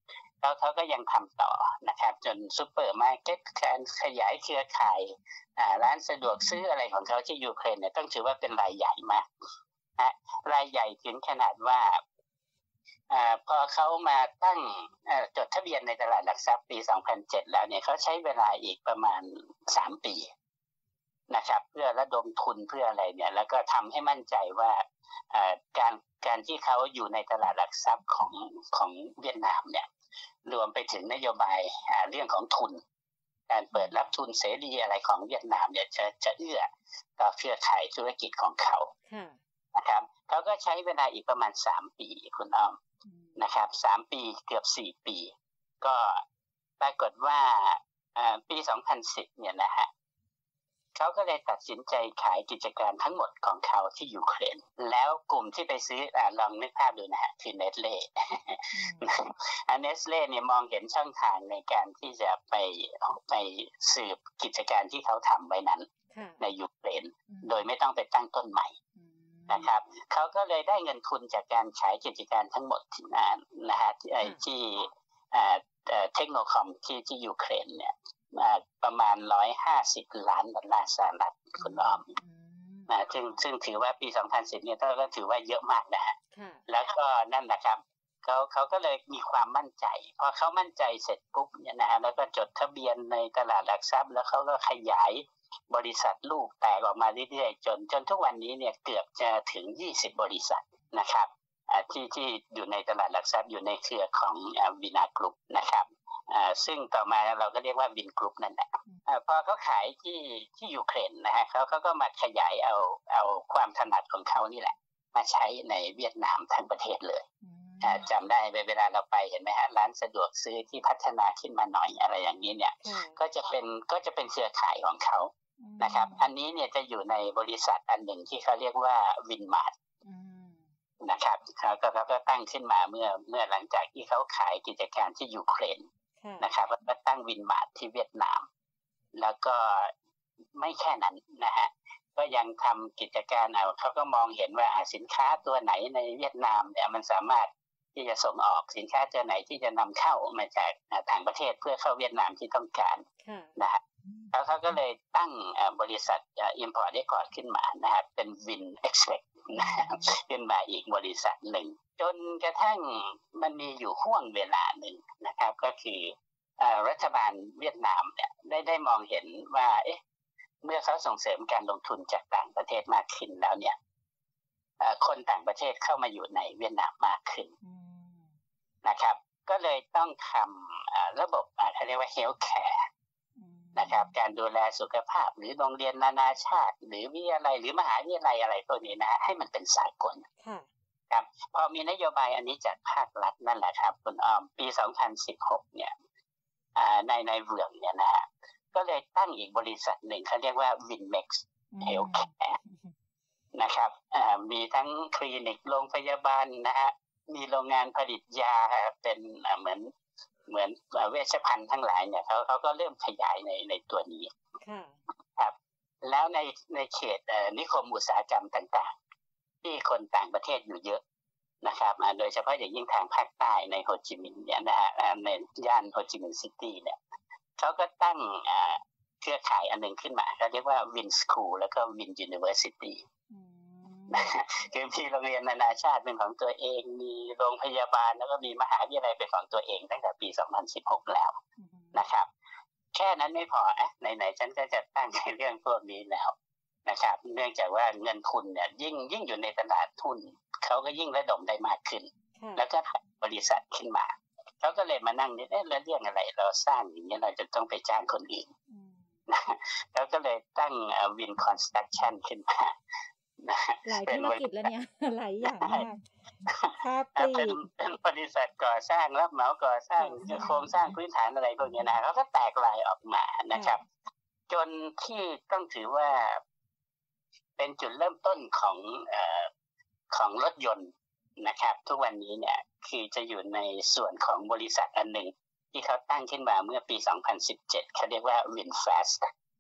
เขาเขาก็ยังทำต่อนะครับจนซูเปอร์มาร์เก็ตการขยายเครือข่ายร้านสะดวกซื้ออะไรของเขาที่ยูเครนเนี่ยต้องถือว่าเป็นรายใหญ่มากนะรายใหญ่ถึงขนาดว่าอ่าพอเขามาตั้งจดทะเบียนในตลาดหลักทรัพย์ปีสองพันเจ็ดแล้วเนี่ยเขาใช้เวลาอีกประมาณสามปีนะครับเพื่อระดมทุนเพื่ออะไรเนี่ยแล้วก็ทำให้มั่นใจว่าการการที่เขาอยู่ในตลาดหลักทรัพย์ของของเวียดนามเนี่ยรวมไปถึงนโยบายเรื่องของทุนการเปิดรับทุนเสรีอะไรของเวียดนามเนี่ยจะจะเอื้อต่อเครือข่ายธุรกิจของเขานะครับเขาก็ใช้เวลาอีกประมาณสามปีคุณอ้อมนะครับสามปีเกือบสี่ปีก็ปรากฏว่าปีสองพันสิบเนี่ยนะฮะเขาก็เลยตัดสินใจขายกิจการทั้งหมดของเขาที่ยูเครนแล้วกลุ่มที่ไปซื้ออ่าลองนึกภาพดูนะฮะคือเนสเล่อันเนสเล่เนี่ยมองเห็นช่องทางในการที่จะไปไปสืบกิจการที่เขาทำไว้นั้นในยูเครนโดยไม่ต้องไปตั้งต้นใหม่นะครับเขาก็เลยได้เงินทุนจากการขายกิจการทั้งหมดนะฮะที่เทคโนคอมที่ที่ยูเครนเนี่ยประมาณหนึ่งร้อยห้าสิบล้านดอลลาร์สหรัฐคุณอ้อมนะซึ่งซึ่งถือว่าปีสองพันสิบเนี่ยก็ถือว่าเยอะมากนะฮะแล้วก็นั่นแหละครับเขาเขาก็เลยมีความมั่นใจพอเขามั่นใจเสร็จปุ๊บเนี่ยนะฮะแล้วก็จดทะเบียนในตลาดหลักทรัพย์แล้วเขาก็ขยายบริษัทลูกแตกออกมาเรื่อยๆจนจนทุกวันนี้เนี่ยเกือบจะถึงยี่สิบบริษัทนะครับที่ที่อยู่ในตลาดหลักทรัพย์อยู่ในเครือของวินากรุ๊ปนะครับซึ่งต่อมาเราก็เรียกว่าวินกรุ๊ปนั่นแหละพอเขาขายที่ที่ยูเครนนะฮะเขาเขาก็มาขยายเอาเอาความถนัดของเขานี่แหละมาใช้ในเวียดนามทั้งประเทศเลยจำได้เวลาเราไปเห็นไหมฮะร้านสะดวกซื้อที่พัฒนาขึ้นมาหน่อยอะไรอย่างนี้เนี่ยก็จะเป็นก็จะเป็นเครือข่ายของเขานะครับอันนี้เนี่ยจะอยู่ในบริษัทอันหนึ่งที่เขาเรียกว่าวินมาร์ทนะครับเขาก็เขาก็ตั้งขึ้นมาเมื่อเมื่อหลังจากที่เขาขายกิจการที่ยูเครนนะครับก็ตั้งวินมาร์ทที่เวียดนามแล้วก็ไม่แค่นั้นนะฮะก็ยังทำกิจการเอาเขาก็มองเห็นว่าสินค้าตัวไหนในเวียดนามเนี่ยมันสามารถที่จะส่งออกสินค้าตัวไหนที่จะนำเข้ามาจากต่างประเทศเพื่อเข้าเวียดนามที่ต้องการนะฮะแล้วเขาก็เลยตั้งบริษัท Import Export ขึ้นมานะครับเป็น Win Export ขึ้นมาอีกบริษัทหนึ่งจนกระทั่งมันมีอยู่ห่วงเวลาหนึ่งนะครับก็คือรัฐบาลเวียดนามเนี่ยได้ได้มองเห็นว่าเอ๊ะเมื่อเขาส่งเสริมการลงทุนจากต่างประเทศมากขึ้นแล้วเนี่ยคนต่างประเทศเข้ามาอยู่ในเวียดนามมากขึ้นนะครับก็เลยต้องทำระบบเขาเรียกว่า health care นะครับการดูแลสุขภาพหรือโรงเรียนนานาชาติหรือวิทยาลัยหรือมหาวิทยาลัยอะไรพวกนี้นะให้มันเป็นสากลครับพอมีนโยบายอันนี้จากภาครัฐนั่นแหละครับคุณอ้อมปีสองพันสิบหกเนี่ยในในเวืองเนี่ยนะฮะก็เลยตั้งอีกบริษัทหนึ่งเขาเรียกว่า Winmex Healthcare นะครับมีทั้งคลินิกโรงพยาบาลนะฮะมีโรงงานผลิตยาเป็นเหมือนเหมือนเวชภัณฑ์ทั้งหลายเนี่ยเขาเขาก็เริ่มขยายในในตัวนี้ครับแล้วในในเขตนิคมอุตสาหกรรมต่างๆที่คนต่างประเทศอยู่เยอะนะครับโดยเฉพาะอย่างยิ่งทางภาคใต้ในโฮจิมินห์เนี่ยนะฮะในย่านโฮจิมินห์ซิตี้เนี่ยเขาก็ตั้งเครือข่ายอันหนึ่งขึ้นมาเขาเรียกว่า Win School แล้วก็ Win University คือมีโรงเรียนนานาชาติเป็นของตัวเองมีโรงพยาบาลแล้วก็มีมหาวิทยาลัยเป็นของตัวเองตั้งแต่ปีสองพันสิบหกแล้วนะครับแค่นั้นไม่พอนะไหนๆฉันก็จะตั้งในเรื่องพวกนี้แล้วนะครับเนื่องจากว่าเงินทุนเนี่ยยิ่งยิ่งอยู่ในตลาดทุนเขาก็ยิ่งระดมได้มากขึ้นแล้วก็บริษัทขึ้นมาเขาก็เลยมานั่งนี่เอ๊ะแล้วเรื่องอะไรเราสร้างอย่างนี้เราจะต้องไปจ้างคนอื่นแล้วก็เลยตั้ง Win Construction ขึ้นมาหลายธุรกิจแล้วเนี่ยหลายอย่างมากครับเป็นเป็นบริษัทก่อสร้างรับเหมาก่อสร้างโครงสร้างพื้นฐานอะไรพวกนี้นะเขาก็แตกลายออกมานะครับจนที่ต้องถือว่าเป็นจุดเริ่มต้นของเอ่อของรถยนต์นะครับทุกวันนี้เนี่ยคือจะอยู่ในส่วนของบริษัทอันหนึ่งที่เขาตั้งขึ้นมาเมื่อปีสองพันสิบเจ็ดเขาเรียกว่า Winfast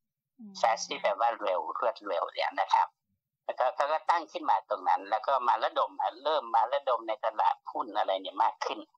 Fast ที่แปลว่าเร็วรวดเร็วเนี่ยนะครับแล้วก็เขาก็ตั้งขึ้นมาตรงนั้นแล้วก็มาระดมเริ่มมาระดมในตลาดหุ้นอะไรเนี่ยมากขึ้น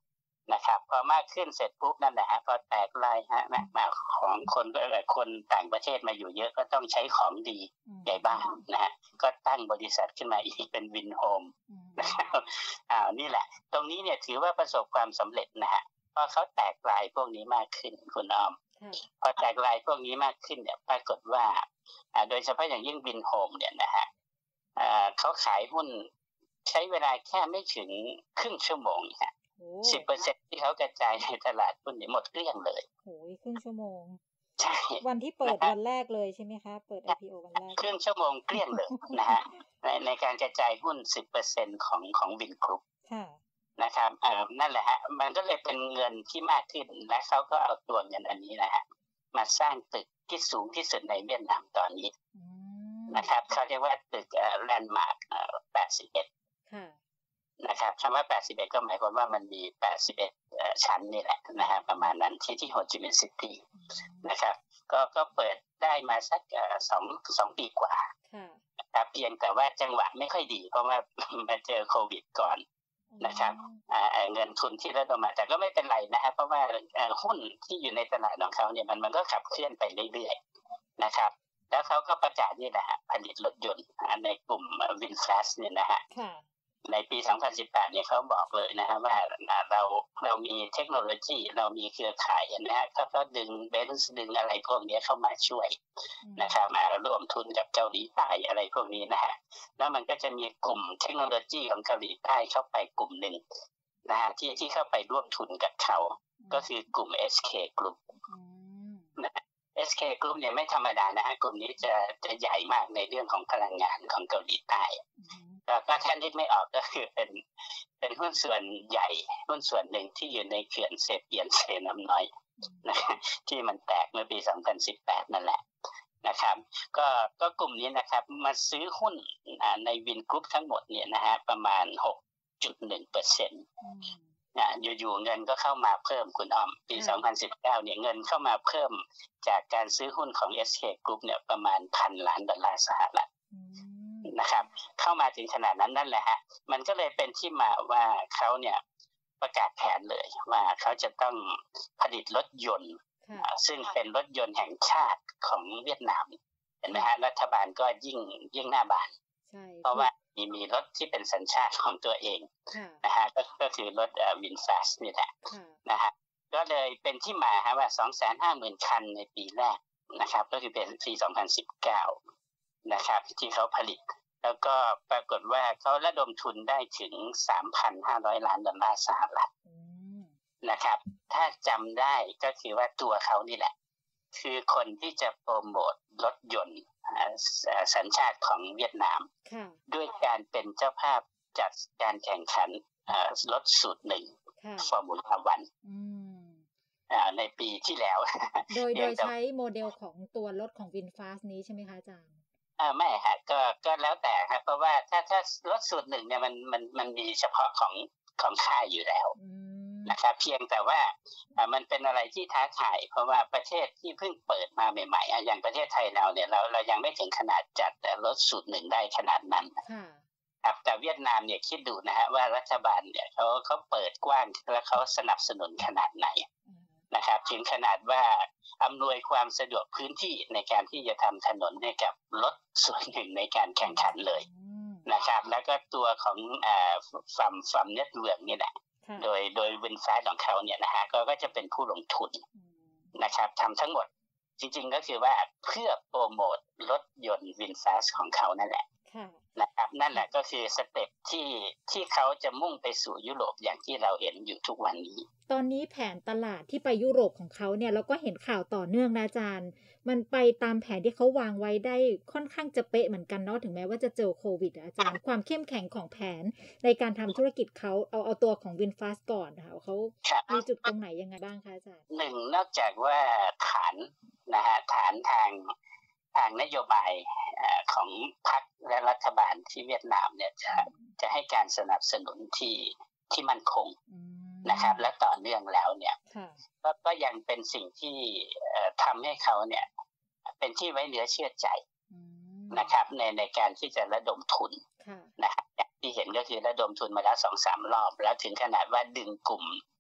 นะครับพอมากขึ้นเสร็จปุ๊บนั่นแหละฮะพอแตกลายฮะมาของคนก็หลายคนต่างประเทศมาอยู่เยอะก็ต้องใช้ของดีใหญ่บ้างนะฮะก็ตั้งบริษัทขึ้นมาอีกเป็นวินโฮมนะครับอ่านี่แหละตรงนี้เนี่ยถือว่าประสบความสำเร็จนะฮะพอเขาแตกลายพวกนี้มากขึ้นคุณอ้อมพอแตกลายพวกนี้มากขึ้นเนี่ยปรากฏว่าอ่าโดยเฉพาะอย่างยิ่งวินโฮมเนี่ยนะฮะอ่าเขาขายหุ้นใช้เวลาแค่ไม่ถึงครึ่งชั่วโมงฮะสิบเปอร์เซ็นต์ที่เขากระจายในตลาดหุ้นเนี่ยหมดเกลี้ยงเลยโอ้ยครึ่งชั่วโมงใช่วันที่เปิดวันแรกเลยใช่ไหมคะเปิด ไอ พี โอ วันแรกครึ่งชั่วโมงเกลี้ยงเลยนะฮะในในการกระจายหุ้น สิบเปอร์เซ็นต์ ของของวินกรุ๊ปค่ะนะครับเอ่อนั่นแหละฮะมันก็เลยเป็นเงินที่มากขึ้นและเขาก็เอาตัวเงินอันนี้นะฮะมาสร้างตึกที่สูงที่สุดในเวียดนามตอนนี้นะครับเขาเรียกว่าตึกเอ่อแลนด์มาร์คเอ่อแปดสิบเอ็ดค่ะนะครับคำว่าแปดสิบเอ็ดก็หมายความว่ามันมีแปดสิบเอ็ดเอ่อชั้นนี่แหละนะฮะประมาณนั้นที่ที่โฮจิมินห์ซิตี้นะครับก็ก็เปิดได้มาสักเอ่อสอง สองปีกว่าค่ะนะครับเพียงแต่ว่าจังหวะไม่ค่อยดีเพราะว่ามาเจอโควิดก่อนนะครับอ่าเงินทุนที่ระดมมาแต่ก็ไม่เป็นไรนะฮะเพราะว่าเอ่อหุ้นที่อยู่ในตลาดของเขาเนี่ยมันมันก็ขับเคลื่อนไปเรื่อยๆนะครับแล้วเขาก็ประกาศนี่แหละฮะผลิตรถยนต์ในกลุ่ม VinFast เนี่ยนะฮะในปีสองพันสิบแปดเนี่ยเขาบอกเลยนะฮะว่าเราเรามีเทคโนโลยีเรามีเครือข่ายนะฮะเขาก็ดึงเบนซ์ดึงอะไรพวกนี้เข้ามาช่วยนะครับมาร่วมทุนกับเกาหลีใต้อะไรพวกนี้นะฮะแล้วมันก็จะมีกลุ่มเทคโนโลยีของเกาหลีใต้เข้าไปกลุ่มหนึ่งนะฮะที่ที่เข้าไปร่วมทุนกับเขาก็คือกลุ่ม เอส เค Group นะ เอส เค Group เนี่ยไม่ธรรมดานะฮะกลุ่มนี้จะจะใหญ่มากในเรื่องของพลังงานของเกาหลีใต้ก็แค่นิดไม่ออกก็คือเป็นเป็นหุ้นส่วนใหญ่หุ้นส่วนหนึ่งที่อยู่ในเขื่อนเซเปียนเซน้ำน้อยนะที่มันแตกเมื่อปีสองพันสิบแปดนั่นแหละนะครับก็ก็กลุ่มนี้นะครับมาซื้อหุ้นในวินกรุ๊ปทั้งหมดเนี่ยนะฮะประมาณ หกจุดหนึ่งเปอร์เซ็นต์ นะอยู่ๆเงินก็เข้ามาเพิ่มคุณอ้อมปีสองพันสิบเก้าเนี่ยเงินเข้ามาเพิ่มจากการซื้อหุ้นของ เอส เค Group เนี่ยประมาณ หนึ่งพัน ล้านดอลลาร์สหรัฐนะครับเข้ามาถึงขนาดนั้นนั่นแหละฮะมันก็เลยเป็นที่มาว่าเขาเนี่ยประกาศแผนเลยว่าเขาจะต้องผลิตรถยนต์ซึ่งเป็นรถยนต์แห่งชาติของเวียดนามเห็นไหมฮะรัฐบาลก็ยิ่งยิ่งหน้าบานเพราะว่ามีมีรถที่เป็นสัญชาติของตัวเองนะฮะก็ก็คือรถเอ่อ VinFast นี่แหละนะฮะก็เลยเป็นที่มาฮะว่า สองแสนห้าหมื่น คันในปีแรกนะครับก็คือเป็นปีสองพันสิบเก้านะครับที่เขาผลิตแล้วก็ปรากฏว่าเขาระดมทุนได้ถึง สามพันห้าร้อย ล้านดอลลาร์สหรัฐนะครับถ้าจำได้ก็คือว่าตัวเขานี่แหละคือคนที่จะโปรโมทรถยนต์สัญชาติของเวียดนามด้วยการเป็นเจ้าภาพจัดการแข่งขันรถสูตรหนึ่งฟอร์มูล่าวันในปีที่แล้วโดยโดยใช้โมเดลของตัวรถของ VinFast นี้ใช่ไหมคะอาจารย์อ่าไม่ฮะก็ก็แล้วแต่ครับเพราะว่าถ้าถ้ารถสูตรหนึ่งเนี่ยมันมันมันมีเฉพาะของของค่ายอยู่แล้วนะครับเพียงแต่ว่าอ่ามันเป็นอะไรที่ท้าทายเพราะว่าประเทศที่เพิ่งเปิดมาใหม่ๆอ่ะอย่างประเทศไทยเราเนี่ยเราเรายังไม่ถึงขนาดจัดรถสูตรหนึ่งได้ขนาดนั้นครับแต่เวียดนามเนี่ยคิดดูนะฮะว่ารัฐบาลเนี่ยเขาเขาเปิดกว้างและเขาสนับสนุนขนาดไหนนะครับถึงขนาดว่าอำนวยความสะดวกพื้นที่ในการที่จะทำถนนให้กับรถส่วนหนึ่งในการแข่งขันเลยนะครับแล้วก็ตัวของอ่าฟัมฟัมเน็ตเวิร์กนี่แหละโดยโดย VinFast ของเขาเนี่ยนะฮะก็ก็จะเป็นผู้ลงทุนนะครับทำทั้งหมดจริงๆก็คือว่าเพื่อโปรโมทรถยนต์ VinFast ของเขานั่นแหละนะครับนั่นแหละก็คือสเต็ปที่ที่เขาจะมุ่งไปสู่ยุโรปอย่างที่เราเห็นอยู่ทุกวันนี้ตอนนี้แผนตลาดที่ไปยุโรปของเขาเนี่ยเราก็เห็นข่าวต่อเนื่องนะอาจารย์มันไปตามแผนที่เขาวางไว้ได้ค่อนข้างจะเป๊ะเหมือนกันเนาะถึงแม้ว่าจะเจอโควิดอาจารย์ความเข้มแข็งของแผนในการทำธุรกิจเขาเอาเอาตัวของ VinFast ก่อนค่ะเขามีจุดตรงไหนยังไงบ้างคะอาจารย์หนึ่งนอกจากว่าฐานนะฮะฐานทางทางนโยบายของพรรคและรัฐบาลที่เวียดนามเนี่ยจะจะให้การสนับสนุนที่ที่มั่นคงนะครับและต่อเนื่องแล้วเนี่ยก็ก็ยังเป็นสิ่งที่ทำให้เขาเนี่ยเป็นที่ไว้เนื้อเชื่อใจนะครับในในการที่จะระดมทุนนะครับอย่างที่เห็นก็คือระดมทุนมาแล้ว สองสาม รอบแล้วถึงขนาดว่าดึงกลุ่ม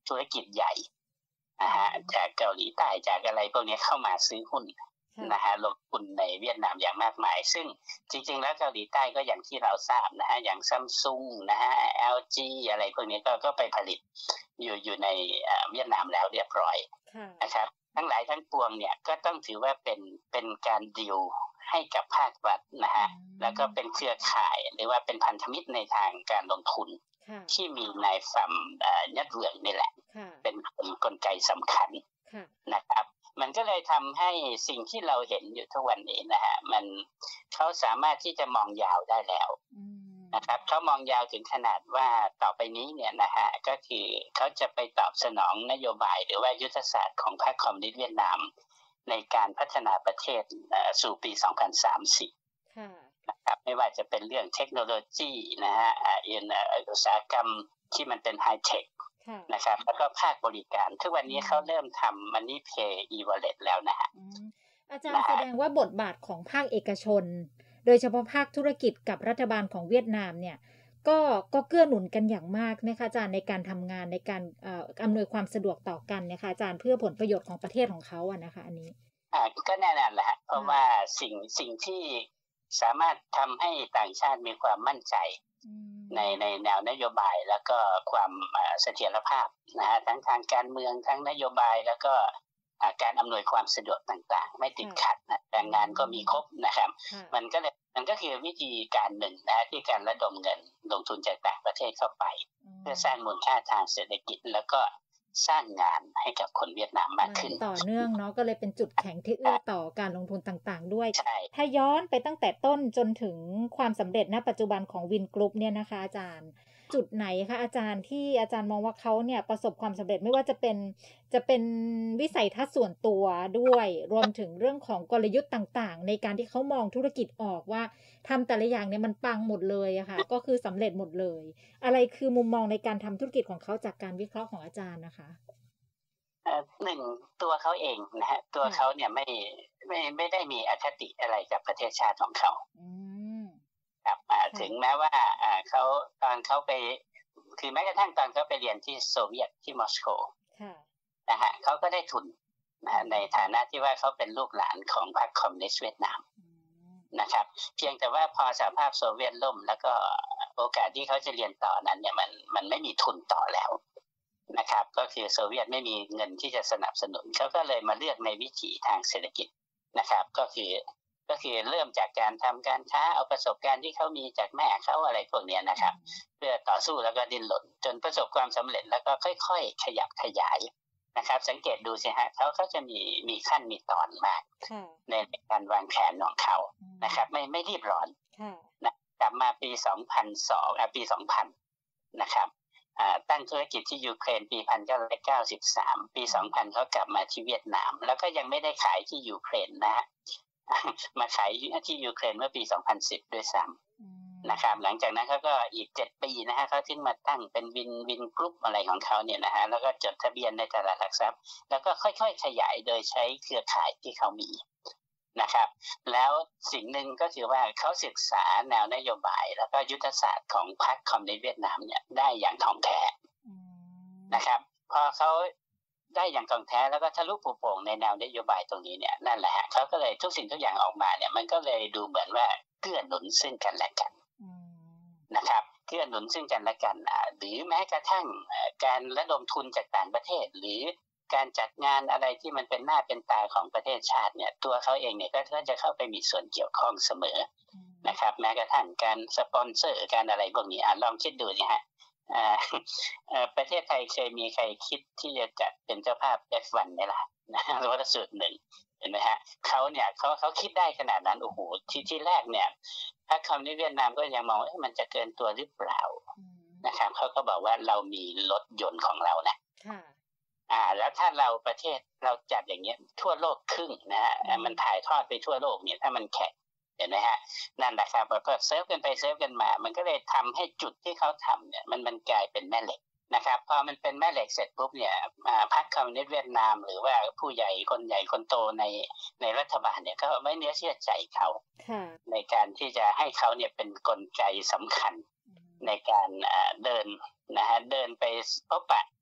ธุรกิจใหญ่นะฮะจากเกาหลีใต้จากอะไรพวกนี้เข้ามาซื้อหุ้นนะฮะลงทุนในเวียดนามอย่างมากมายซึ่งจริงๆแล้วเกาหลีใต้ก็อย่างที่เราทราบนะฮะอย่าง Samsung นะฮะ แอล จี อะไรพวกนี้ก็ก็ไปผลิตอยู่อยู่ในเวียดนามแล้วเรียบร้อยนะครับทั้งหลายทั้งปวงเนี่ยก็ต้องถือว่าเป็นเป็นการดีลให้กับภาครัฐนะฮะแล้วก็เป็นเครือข่ายหรือว่าเป็นพันธมิตรในทางการลงทุนที่มีในฝั่งยัดเวียงนี่แหละเป็นกลไกสำคัญนะครับมันก็เลยทำให้สิ่งที่เราเห็นอยู่ทุกวันนี้นะฮะมันเขาสามารถที่จะมองยาวได้แล้วนะครับเขามองยาวถึงขนาดว่าต่อไปนี้เนี่ยนะฮะก็คือเขาจะไปตอบสนองนโยบายหรือว่ายุทธศาสตร์ของพรรคคอมมิวนิสต์เวียดนามในการพัฒนาประเทศสู่ปีสองพันสามสิบนะครับไม่ว่าจะเป็นเรื่องเทคโนโลยีนะฮะอุตสาหกรรมที่มันเป็นไฮเทคนะครับแล้วก็ภาคบริการทุกวันนี้เขาเริ่มทำ Money Pay e-wallet แล้วนะฮะอาจารย์แสดงว่าบทบาทของภาคเอกชนโดยเฉพาะภาคธุรกิจกับรัฐบาลของเวียดนามเนี่ยก็ก็เกื้อหนุนกันอย่างมากนะคะอาจารย์ในการทำงานในการเอ่ออำนวยความสะดวกต่อกันนะคะอาจารย์เพื่อผลประโยชน์ของประเทศของเขาอะนะคะอันนี้อ่าก็แน่นอนแหละเพราะว่าสิ่งสิ่งที่สามารถทำให้ต่างชาติมีความมั่นใจในในแนวนโยบายแล้วก็ความเสถียรภาพนะฮะทั้งทางการเมืองทั้งนโยบายแล้วก็การอำนวยความสะดวกต่างๆไม่ติดขัดนะแรงงานก็มีครบนะครับมันก็เลยมันก็คือวิธีการหนึ่งนะที่การระดมเงินลงทุนจากต่างประเทศเข้าไปเพื่อสร้างมูลค่าทางเศรษฐกิจแล้วก็สร้างงานให้กับคนเวียดนามมากขึ้นต่อเนื่องเนาะก็เลยเป็นจุดแข็งที่เอื้อต่อการลงทุนต่างๆด้วยถ้าย้อนไปตั้งแต่ต้นจนถึงความสำเร็จณปัจจุบันของวินกรุ๊ปเนี่ยนะคะอาจารย์จุดไหนคะอาจารย์ที่อาจารย์มองว่าเขาเนี่ยประสบความสำเร็จไม่ว่าจะเป็นจะเป็นวิสัยทัศน์ส่วนตัวด้วยรวมถึงเรื่องของกลยุทธ์ต่างๆในการที่เขามองธุรกิจออกว่าทำแต่ละอย่างเนี่ยมันปังหมดเลยอะค่ะก็คือสำเร็จหมดเลยอะไรคือมุมมองในการทำธุรกิจของเขาจากการวิเคราะห์ของอาจารย์นะคะหนึ่งตัวเขาเองนะฮะตัวเขาเนี่ยไม่ไม่ไม่ได้มีอคติอะไรกับประเทศชาติของเขาครับถึงแม้ว่าเขาตอนเขาไปคือแม้กระทั่งตอนเขาไปเรียนที่โซเวียตที่มอสโกนะฮะเขาก็ได้ทุนในฐานะที่ว่าเขาเป็นลูกหลานของพรรคคอมมิวนิสต์เวียดนามนะครับเพียงแต่ว่าพอสหภาพโซเวียตล่มแล้วก็โอกาสที่เขาจะเรียนต่อนั้นเนี่ยมันมันไม่มีทุนต่อแล้วนะครับก็คือโซเวียตไม่มีเงินที่จะสนับสนุนเขาก็เลยมาเลือกในวิถีทางเศรษฐกิจนะครับก็คือก็คือเริ่มจากการทำการค้าเอาประสบการณ์ที่เขามีจากแม่เขาอะไรพวกนี้นะครับเพื่อต่อสู้แล้วก็ดิ้นรนจนประสบความสำเร็จแล้วก็ค่อยๆขยับขยายนะครับสังเกตดูสิฮะเขาเขาจะมีมีขั้นมีตอนมากในการวางแผนของเขานะครับไม่ไม่รีบร้อนนะกลับมาปีสองพันสองอ่ะปีสองพันนะครับตั้งธุรกิจที่ยูเครนปีหนึ่งพันเก้าร้อยเก้าสิบสามปีสองพันเขากลับมาที่เวียดนามแล้วก็ยังไม่ได้ขายที่ยูเครนนะฮะมาขายที่ยูเครนเมื่อปีสองพันสิบด้วยซ้ำนะครับหลังจากนั้นเขาก็อีกเจ็ดปีนะฮะเขาถึงมาตั้งเป็นวินวินกรุ๊ปอะไรของเขาเนี่ยนะฮะแล้วก็จดทะเบียนในตลาดหลักทรัพย์แล้วก็ค่อยๆขยายโดยใช้เครือข่ายที่เขามีนะครับแล้วสิ่งหนึ่งก็คือว่าเขาศึกษาแนวนโยบายแล้วก็ยุทธศาสตร์ของพรรคคอมมิวนิสต์เวียดนามเนี่ยได้อย่างถ่องแท้นะครับพอเขาได้อย่างถ่องแท้แล้วก็ทะลุปลุกโป่งในแนวนโยบายตรงนี้เนี่ยนั่นแหละฮะเขาก็เลยทุกสิ่งทุกอย่างออกมาเนี่ยมันก็เลยดูเหมือนว่าเกื้อหนุนซึ่งกันและกันนะครับเกื้อหนุนซึ่งกันและกันหรือแม้กระทั่งการระดมทุนจากต่างประเทศหรือการจัดงานอะไรที่มันเป็นหน้าเป็นตาของประเทศชาติเนี่ยตัวเขาเองเนี่ยก็จะเข้าไปมีส่วนเกี่ยวข้องเสมอนะครับแม้กระทั่งการสปอนเซอร์การอะไรพวกนี้อ่ะลองคิดดูนะฮะประเทศไทยเคยมีใครคิดที่จะจัดเป็นเจ้าภาพ เอฟ วัน ไหมล่ะนะรถสูตรหนึ่งเห็นไหมฮะเขาเนี่ยเขาเขาคิดได้ขนาดนั้นโอ้โหที่ที่แรกเนี่ยพรรคคอมมิวนิสต์เวียดนามก็ยังมองว่ามันจะเกินตัวหรือเปล่านะครับเขาก็บอกว่าเรามีรถยนต์ของเรานะอ่าแล้วถ้าเราประเทศเราจัดอย่างเงี้ยทั่วโลกครึ่งนะฮะมันถ่ายทอดไปทั่วโลกเนี่ยถ้ามันแข็งเห็นไหมฮะนั่นแหละครับพอเซิร์ฟกันไปเซิร์ฟกันมามันก็เลยทำให้จุดที่เขาทำเนี่ยมันมันกลายเป็นแม่เหล็กนะครับพอมันเป็นแม่เหล็กเสร็จปุ๊บเนี่ยพรรคคอมมิวนิสต์เวียดนามหรือว่าผู้ใหญ่คนใหญ่คนโตในในรัฐบาลเนี่ยก็ไม่เนื้อเชื่อใจเขาในการที่จะให้เขาเนี่ยเป็นกลไกสำคัญในการเดินนะฮะเดินไปพบปะ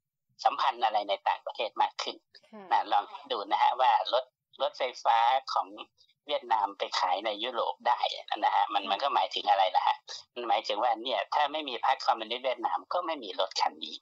สัมพันธ์อะไรในต่างประเทศมากขึ้นนะลองดูนะฮะว่ารถรถไฟฟ้าของเวียดนามไปขายในยุโรปได้นะฮะมันมันก็หมายถึงอะไรล่ะฮะมันหมายถึงว่าเนี่ยถ้าไม่มีพรรคคอมมิวนิสต์เวียดนามก็ไม่มีรถคันนี้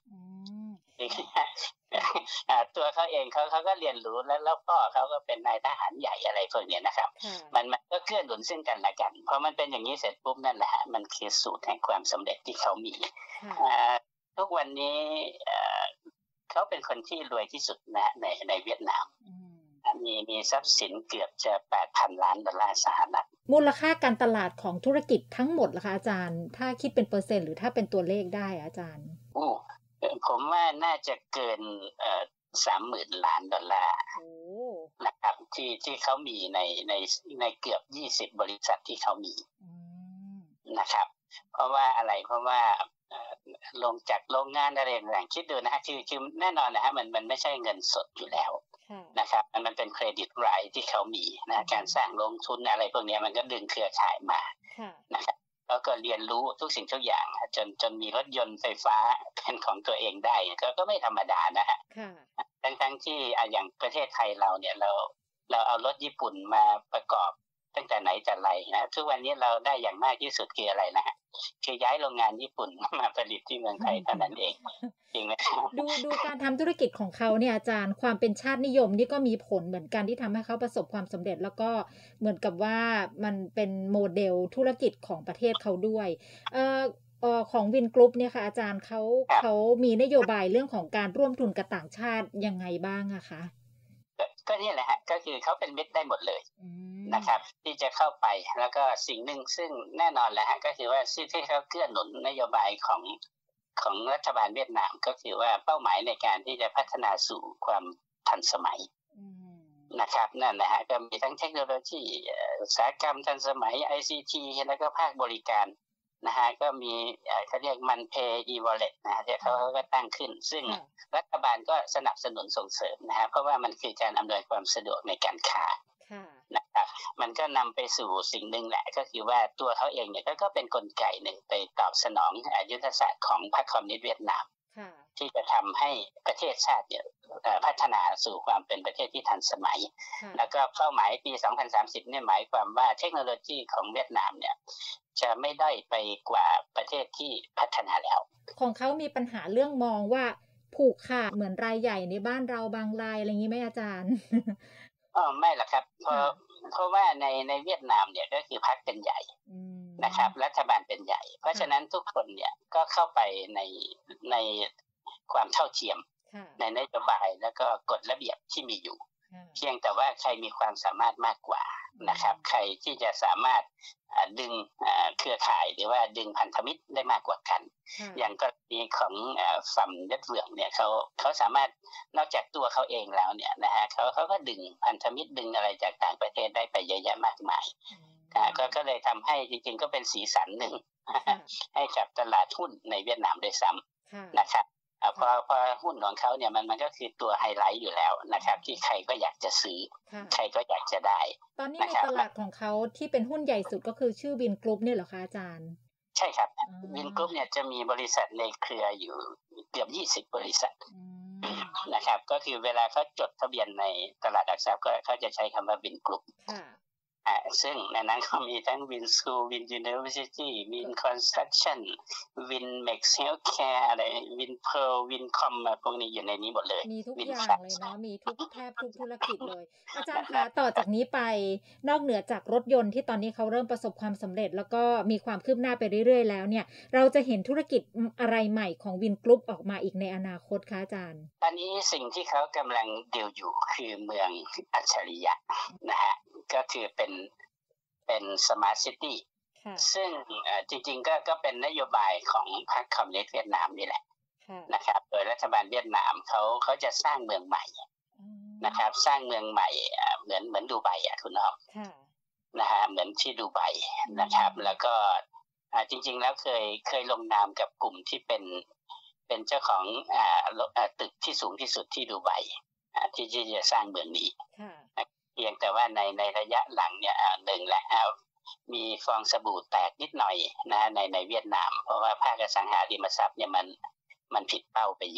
ตัวเขาเองเขาเขาก็เรียนรู้แล้วแล้วพ่อเขาก็เป็นนายทหารใหญ่อะไรพวกนี้นะครับมันมันก็เกื้อหนุนซึ่งกันและกันพอมันเป็นอย่างนี้เสร็จปุ๊บนั่นแหละฮะมันคือสูตรแห่งความสำเร็จที่เขามีทุกวันนี้เขาเป็นคนที่รวยที่สุดนะในในเวียดนามมีมีทรัพย์สินเกือบจะ แปดพัน ล้านดอลลาร์สหรัฐมูลค่าการตลาดของธุรกิจทั้งหมดล่ะคะอาจารย์ถ้าคิดเป็นเปอร์เซ็นต์หรือถ้าเป็นตัวเลขได้อาจารย์โอ้ผมว่าน่าจะเกินเอ่อ สามหมื่น ล้านดอลลาร์นะครับที่ที่เขามีในในในเกือบยี่สิบบริษัทที่เขามีนะครับเพราะว่าอะไรเพราะว่าลงจากโรงงานอะไรต่างๆคิดดูนะฮะคือคือแน่นอนนะฮะมันมันไม่ใช่เงินสดอยู่แล้วนะครับมันมันเป็นเครดิตไรท์ที่เขามีนะการสร้างลงทุนอะไรพวกนี้มันก็ดึงเครือข่ายมานะครับแล้วก็เรียนรู้ทุกสิ่งทุกอย่างจนจนมีรถยนต์ไฟฟ้าเป็นของตัวเองได้ก็ก็ไม่ธรรมดานะฮะทั้งทั้งที่อย่างประเทศไทยเราเนี่ยเราเราเอารถญี่ปุ่นมาประกอบตั้งแต่ไหนแต่ไรนะทุกวันนี้เราได้อย่างมากที่สุดคืออะไรนะฮะคือย้ายโรงงานญี่ปุ่นมาผลิตที่เมืองไทยเท่านั้นเองจริงไหมดูดูการทำธุรกิจของเขาเนี่ยอาจารย์ความเป็นชาตินิยมนี่ก็มีผลเหมือนกันที่ทำให้เขาประสบความสำเร็จแล้วก็เหมือนกับว่ามันเป็นโมเดลธุรกิจของประเทศเขาด้วยเอ่อเอ่อของวินกรุ๊ปเนี่ยค่ะอาจารย์เขาเขามีนโยบายเรื่องของการร่วมทุนกับต่างชาติยังไงบ้างอะคะก็นี่แหละฮะก็คือเขาเป็นมิตรได้หมดเลยนะครับที่จะเข้าไปแล้วก็สิ่งหนึ่งซึ่งแน่นอนแหละฮะก็คือว่าที่เขาเกื้อหนุนนโยบายของของรัฐบาลเวียดนามก็คือว่าเป้าหมายในการที่จะพัฒนาสู่ความทันสมัยนะครับนั่นนะฮะก็มีทั้งเทคโนโลยีอุตสาหกรรมทันสมัย ไอ ซี ที แล้วก็ภาคบริการนะฮะก็มีเขาเรียกมันเพย์ e-wallet นะฮะที่เขาก็ตั้งขึ้นซึ่งรัฐบาลก็สนับสนุนส่งเสริมนะฮะเพราะว่ามันคือการอำนวยความสะดวกในการค้านะครับมันก็นำไปสู่สิ่งหนึ่งแหละก็คือว่าตัวเขาเองเนี่ยก็เป็นกลไกหนึ่งไปตอบสนองยุทธศาสตร์ของพรรคคอมมิวนิสต์เวียดนามที่จะทำให้ประเทศชาติเนี่ยพัฒนาสู่ความเป็นประเทศที่ทันสมัยแล้วก็เป้าหมายปีสองพันสามสิบเนี่ยหมายความว่าเทคโนโลยีของเวียดนามเนี่ยจะไม่ได้ไปกว่าประเทศที่พัฒนาแล้วของเขามีปัญหาเรื่องมองว่าผูกขาดเหมือนรายใหญ่ในบ้านเราบางรายอะไรอย่างนี้ไหมอาจารย์อ๋อไม่หรอกครับเพราะเพราะว่าในในเวียดนามเนี่ยก็คือพรรคเป็นใหญ่นะครับรัฐบาลเป็นใหญ่เพราะฉะนั้นทุกคนเนี่ยก็เข้าไปในในความเท่าเทียมในนโยบายแล้วก็กฎระเบียบที่มีอยู่เพียงแต่ว่าใครมีความสามารถมากกว่านะครับใครที่จะสามารถดึงเครือข่ายหรือว่าดึงพันธมิตรได้มากกว่ากันอย่างกรณีของฟัมเด็ดเวิร์กเนี่ยเขาเขาสามารถนอกจากตัวเขาเองแล้วเนี่ยนะฮะเขาเขาก็ดึงพันธมิตรดึงอะไรจากต่างประเทศได้ไปเยอะแยะมากมายก็ก็เลยทำให้จริงๆก็เป็นสีสันหนึ่งให้กับตลาดหุ้นในเวียดนามด้วยซ้ำนะครับพอพอหุ้นของเขาเนี่ยมันมันก็คือตัวไฮไลท์อยู่แล้วนะครับที่ใครก็อยากจะซื้อใครก็อยากจะได้ตอนนี้ในตลาดของเขาที่เป็นหุ้นใหญ่สุดก็คือชื่อวินกรุ๊ปเนี่ยเหรอคะอาจารย์ใช่ครับวินกรุ๊ปเนี่ยจะมีบริษัทในเครืออยู่เกือบยี่สิบบริษัทนะครับก็คือเวลาเขาจดทะเบียนในตลาดหลักทรัพย์ก็เขาจะใช้คำว่าวินกรุ๊ปอ่าซึ่งในนั้นก็มีทั้ง Win School, Win University, Win Construction, Win Max Healthcare อะไร Win Pearl, Wincom พวกนี้อยู่ในนี้หมดเลยมีทุกอย่างเลยเนาะมีทุกแทบทุกธุรกิจเลยอาจารย์คะต่อจากนี้ไปนอกเหนือจากรถยนต์ที่ตอนนี้เขาเริ่มประสบความสำเร็จแล้วก็มีความคืบหน้าไปเรื่อยๆแล้วเนี่ยเราจะเห็นธุรกิจอะไรใหม่ของวินกรุ๊ปออกมาอีกในอนาคตคะอาจารย์ตอนนี้สิ่งที่เขากำลังดีลอยู่คือเมืองอัจฉริยะนะฮะก็คือเป็นเป็นสมาร์ทซิตี้ซึ่งจริงๆก็ก็เป็นนโยบายของพรรคคอมมิวนิสต์เวียดนามนี่แหละนะครับโดยรัฐบาลเวียดนามเขาเขาจะสร้างเมืองใหม่นะครับสร้างเมืองใหม่เหมือนเหมือนดูไบอ่ะคุณน้องนะฮะเหมือนที่ดูไบนะครับแล้วก็จริงๆแล้วเคยเคยลงนามกับกลุ่มที่เป็นเป็นเจ้าของตึกที่สูงที่สุดที่ดูไบที่จะสร้างเมืองนี้เพียงแต่ว่าในในระยะหลังเนี่ยหนึ่งแหละมีฟองสบู่แตกนิดหน่อยนะในในเวียดนามเพราะว่าภาคอสังหาริมทรัพย์เนี่ยมันมันผิดเป้าไปเยอะ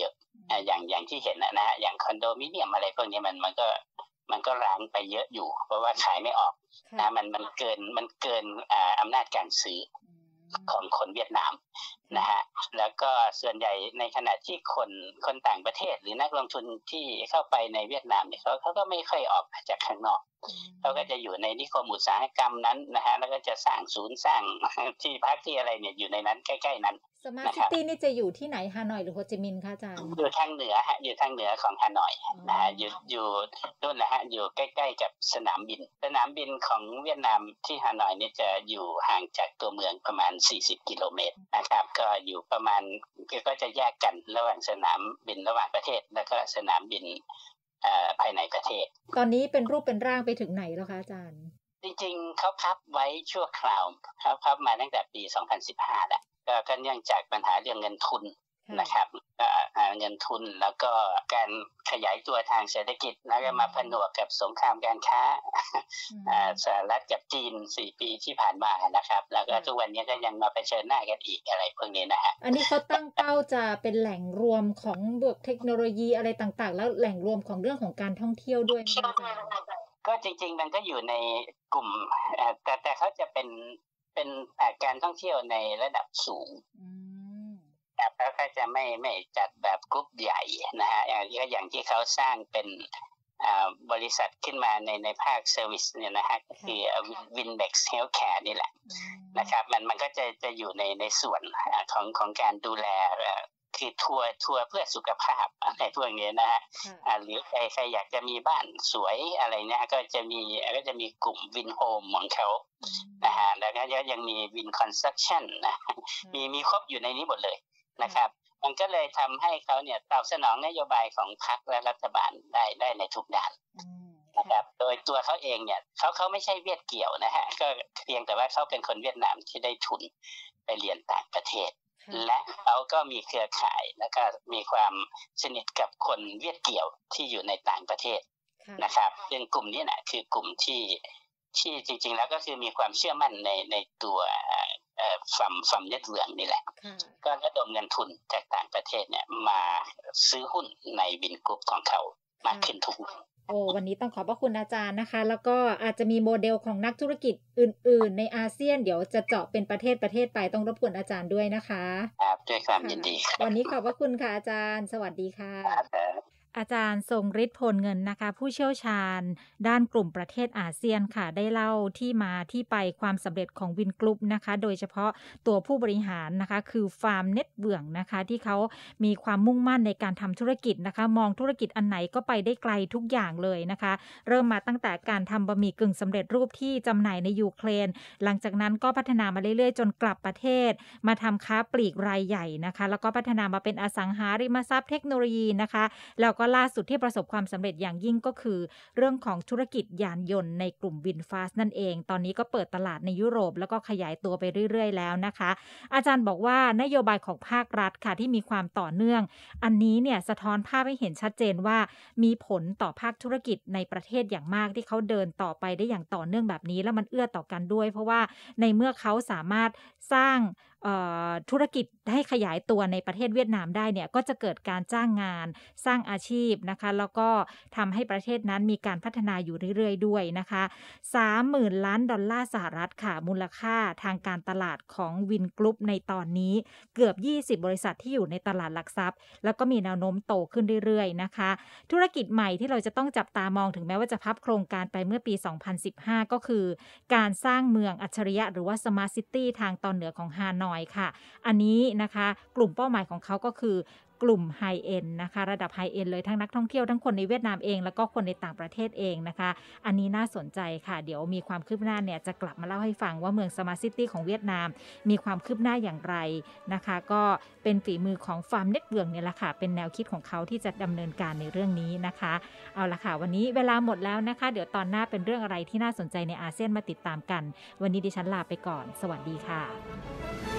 อย่างอย่างที่เห็นนะฮะอย่างคอนโดมิเนียมอะไรพวกนี้มันมันก็มันก็ร้างไปเยอะอยู่เพราะว่าขายไม่ออกนะมันมันเกินมันเกินอ่าอำนาจการซื้อของคนเวียดนามนะฮะแล้วก็ส่วนใหญ่ในขณะที่คนคนต่างประเทศหรือนักลงทุนที่เข้าไปในเวียดนามเนี่ยเขาเขาก็ไม่ค่อยออกจากข้างนอกเขาก็จะอยู่ในนิคมอุตสาหกรรมนั้นนะฮะแล้วก็จะสร้างศูนย์สร้างที่พักที่อะไรเนี่ยอยู่ในนั้นใกล้ๆนั้นสมาร์ทซิตี้นี่จะอยู่ที่ไหนฮานอยหรือโฮจิมินห์คะอาจารย์อยู่ทางเหนือฮะอยู่ทางเหนือของฮานอยนะฮะอยู่อยู่นู่นนะฮะอยู่ใกล้ๆกับสนามบินสนามบินของเวียดนามที่ฮานอยนี่จะอยู่ห่างจากตัวเมืองประมาณสี่สิบกิโลเมตรนะครับก็อยู่ประมาณก็จะแยกกันระหว่างสนามบินระหว่างประเทศแล้วก็สนามบินภายในประเทศตอนนี้เป็นรูปเป็นร่างไปถึงไหนแล้วคะอาจารย์จริงๆเขาพับไว้ชั่วคราวเขาพับมาตั้งแต่ปีสองพันสิบห้าแล้วก็เนื่องจากปัญหาเรื่องเงินทุนนะครับเงินทุนแล้วก็การขยายตัวทางเศรษฐกิจแล้วก็มาผนวกกับสงครามการค้าสหรัฐกับจีนสี่ปีที่ผ่านมานะครับแล้วก็ทุกวันนี้ก็ยังมาเผชิญหน้ากันอีกอะไรพวกนี้นะฮะอันนี้เขาตั้งเป้าจะเป็นแหล่งรวมของบวกเทคโนโลยีอะไรต่างๆแล้วแหล่งรวมของเรื่องของการท่องเที่ยวด้วยไหมคะก็จริงๆมันก็อยู่ในกลุ่มแต่แต่เขาจะเป็นเป็นการท่องเที่ยวในระดับสูงแต่เขาก็จะไม่ไม่จัดแบบกรุ๊ปใหญ่นะฮะอย่างที่อย่างที่เขาสร้างเป็นบริษัทขึ้นมาในในภาคเซอร์วิสเนี่ยนะฮะคือ Windex Healthcare นี่แหละนะครับมันมันก็จะจะอยู่ในในส่วนของของการดูแลคือทัวร์ทัวร์เพื่อสุขภาพอะไรพวกนี้นะฮะหรือใครใครอยากจะมีบ้านสวยอะไรเนี่ยก็จะมีก็จะมีกลุ่มวินโฮมของเขานะฮะแล้วก็ยังมีวินคอนสตรัคชั่นนะมีมีครบอยู่ในนี้หมดเลยนะครับมันก็เลยทำให้เขาเนี่ยตอบสนองนโยบายของพรรคและรัฐบาลได้ได้ในทุกด้านนะครับโดยตัวเขาเองเนี่ยเขาเขาไม่ใช่เวียดเกี่ยวนะฮะก็เพียงแต่ว่าเขาเป็นคนเวียดนามที่ได้ทุนไปเรียนต่างประเทศและเขาก็มีเครือข่ายแล้วก็มีความสนิทกับคนเวียดเกี่ยวที่อยู่ในต่างประเทศนะครับซึ่งกลุ่มนี้นะคือกลุ่มที่ที่จริงๆแล้วก็คือมีความเชื่อมั่นในในตัวเอ่อฟัมฟัมเน็ตเวิร์กนี่แหละก็ระดมเงินทุนจากต่างประเทศเนี่ยมาซื้อหุ้นในวินกรุ๊ปของเขามากขึ้นทุกวันโอ้วันนี้ต้องขอบพระคุณอาจารย์นะคะแล้วก็อาจจะมีโมเดลของนักธุรกิจอื่นๆในอาเซียนเดี๋ยวจะเจาะเป็นประเทศประเทศไปต้องรบกวนอาจารย์ด้วยนะคะครับด้วยความยินดีวันนี้ขอบพระคุณค่ะอาจารย์สวัสดีค่ะอาจารย์ทรงฤทธิ์พลเงินนะคะผู้เชี่ยวชาญด้านกลุ่มประเทศอาเซียนค่ะได้เล่าที่มาที่ไปความสำเร็จของวินกรุ๊ปนะคะโดยเฉพาะตัวผู้บริหารนะคะคือฟาร์มเน็ตเวิร์กนะคะที่เขามีความมุ่งมั่นในการทำธุรกิจนะคะมองธุรกิจอันไหนก็ไปได้ไกลทุกอย่างเลยนะคะเริ่มมาตั้งแต่การทำบะหมี่กึ่งสำเร็จรูปที่จำหน่ายในยูเครนหลังจากนั้นก็พัฒนามาเรื่อยๆจนกลับประเทศมาทำค้าปลีกรายใหญ่นะคะแล้วก็พัฒนามาเป็นอสังหาริมทรัพย์เทคโนโลยีนะคะแล้วก็ล่าสุดที่ประสบความสำเร็จอย่างยิ่งก็คือเรื่องของธุรกิจยานยนต์ในกลุ่ม VinFast นั่นเองตอนนี้ก็เปิดตลาดในยุโรปแล้วก็ขยายตัวไปเรื่อยๆแล้วนะคะอาจารย์บอกว่านโยบายของภาครัฐค่ะที่มีความต่อเนื่องอันนี้เนี่ยสะท้อนภาพให้เห็นชัดเจนว่ามีผลต่อภาคธุรกิจในประเทศอย่างมากที่เขาเดินต่อไปได้อย่างต่อเนื่องแบบนี้แล้วมันเอื้อต่อกันด้วยเพราะว่าในเมื่อเขาสามารถสร้างธุรกิจให้ขยายตัวในประเทศเวียดนามได้เนี่ยก็จะเกิดการจ้างงานสร้างอาชีพนะคะแล้วก็ทำให้ประเทศนั้นมีการพัฒนาอยู่เรื่อยๆด้วยนะคะสามหมื่นล้านดอลลาร์สหรัฐค่ะมูลค่าทางการตลาดของวินกรุ๊ปในตอนนี้เกือบยี่สิบบริษัทที่อยู่ในตลาดหลักทรัพย์แล้วก็มีแนวโน้มโตขึ้นเรื่อยๆนะคะธุรกิจใหม่ที่เราจะต้องจับตามองถึงแม้ว่าจะพับโครงการไปเมื่อปีสองพันสิบห้าก็คือการสร้างเมืองอัจฉริยะหรือว่า Smart City ทางตอนเหนือของฮานอยค่ะอันนี้นะคะกลุ่มเป้าหมายของเขาก็คือกลุ่มไฮเอ็นนะคะระดับไฮเอ็นเลยทั้งนักท่องเที่ยวทั้งคนในเวียดนามเองแล้วก็คนในต่างประเทศเองนะคะอันนี้น่าสนใจค่ะเดี๋ยวมีความคืบหน้าเนี่ยจะกลับมาเล่าให้ฟังว่าเมือง Smart City ของเวียดนามมีความคืบหน้าอย่างไรนะคะก็เป็นฝีมือของฟาร์มเน็ตเวิร์กเนี่ยแหละค่ะเป็นแนวคิดของเขาที่จะดำเนินการในเรื่องนี้นะคะเอาละค่ะวันนี้เวลาหมดแล้วนะคะเดี๋ยวตอนหน้าเป็นเรื่องอะไรที่น่าสนใจในอาเซียนมาติดตามกันวันนี้ดิฉันลาไปก่อนสวัสดีค่ะ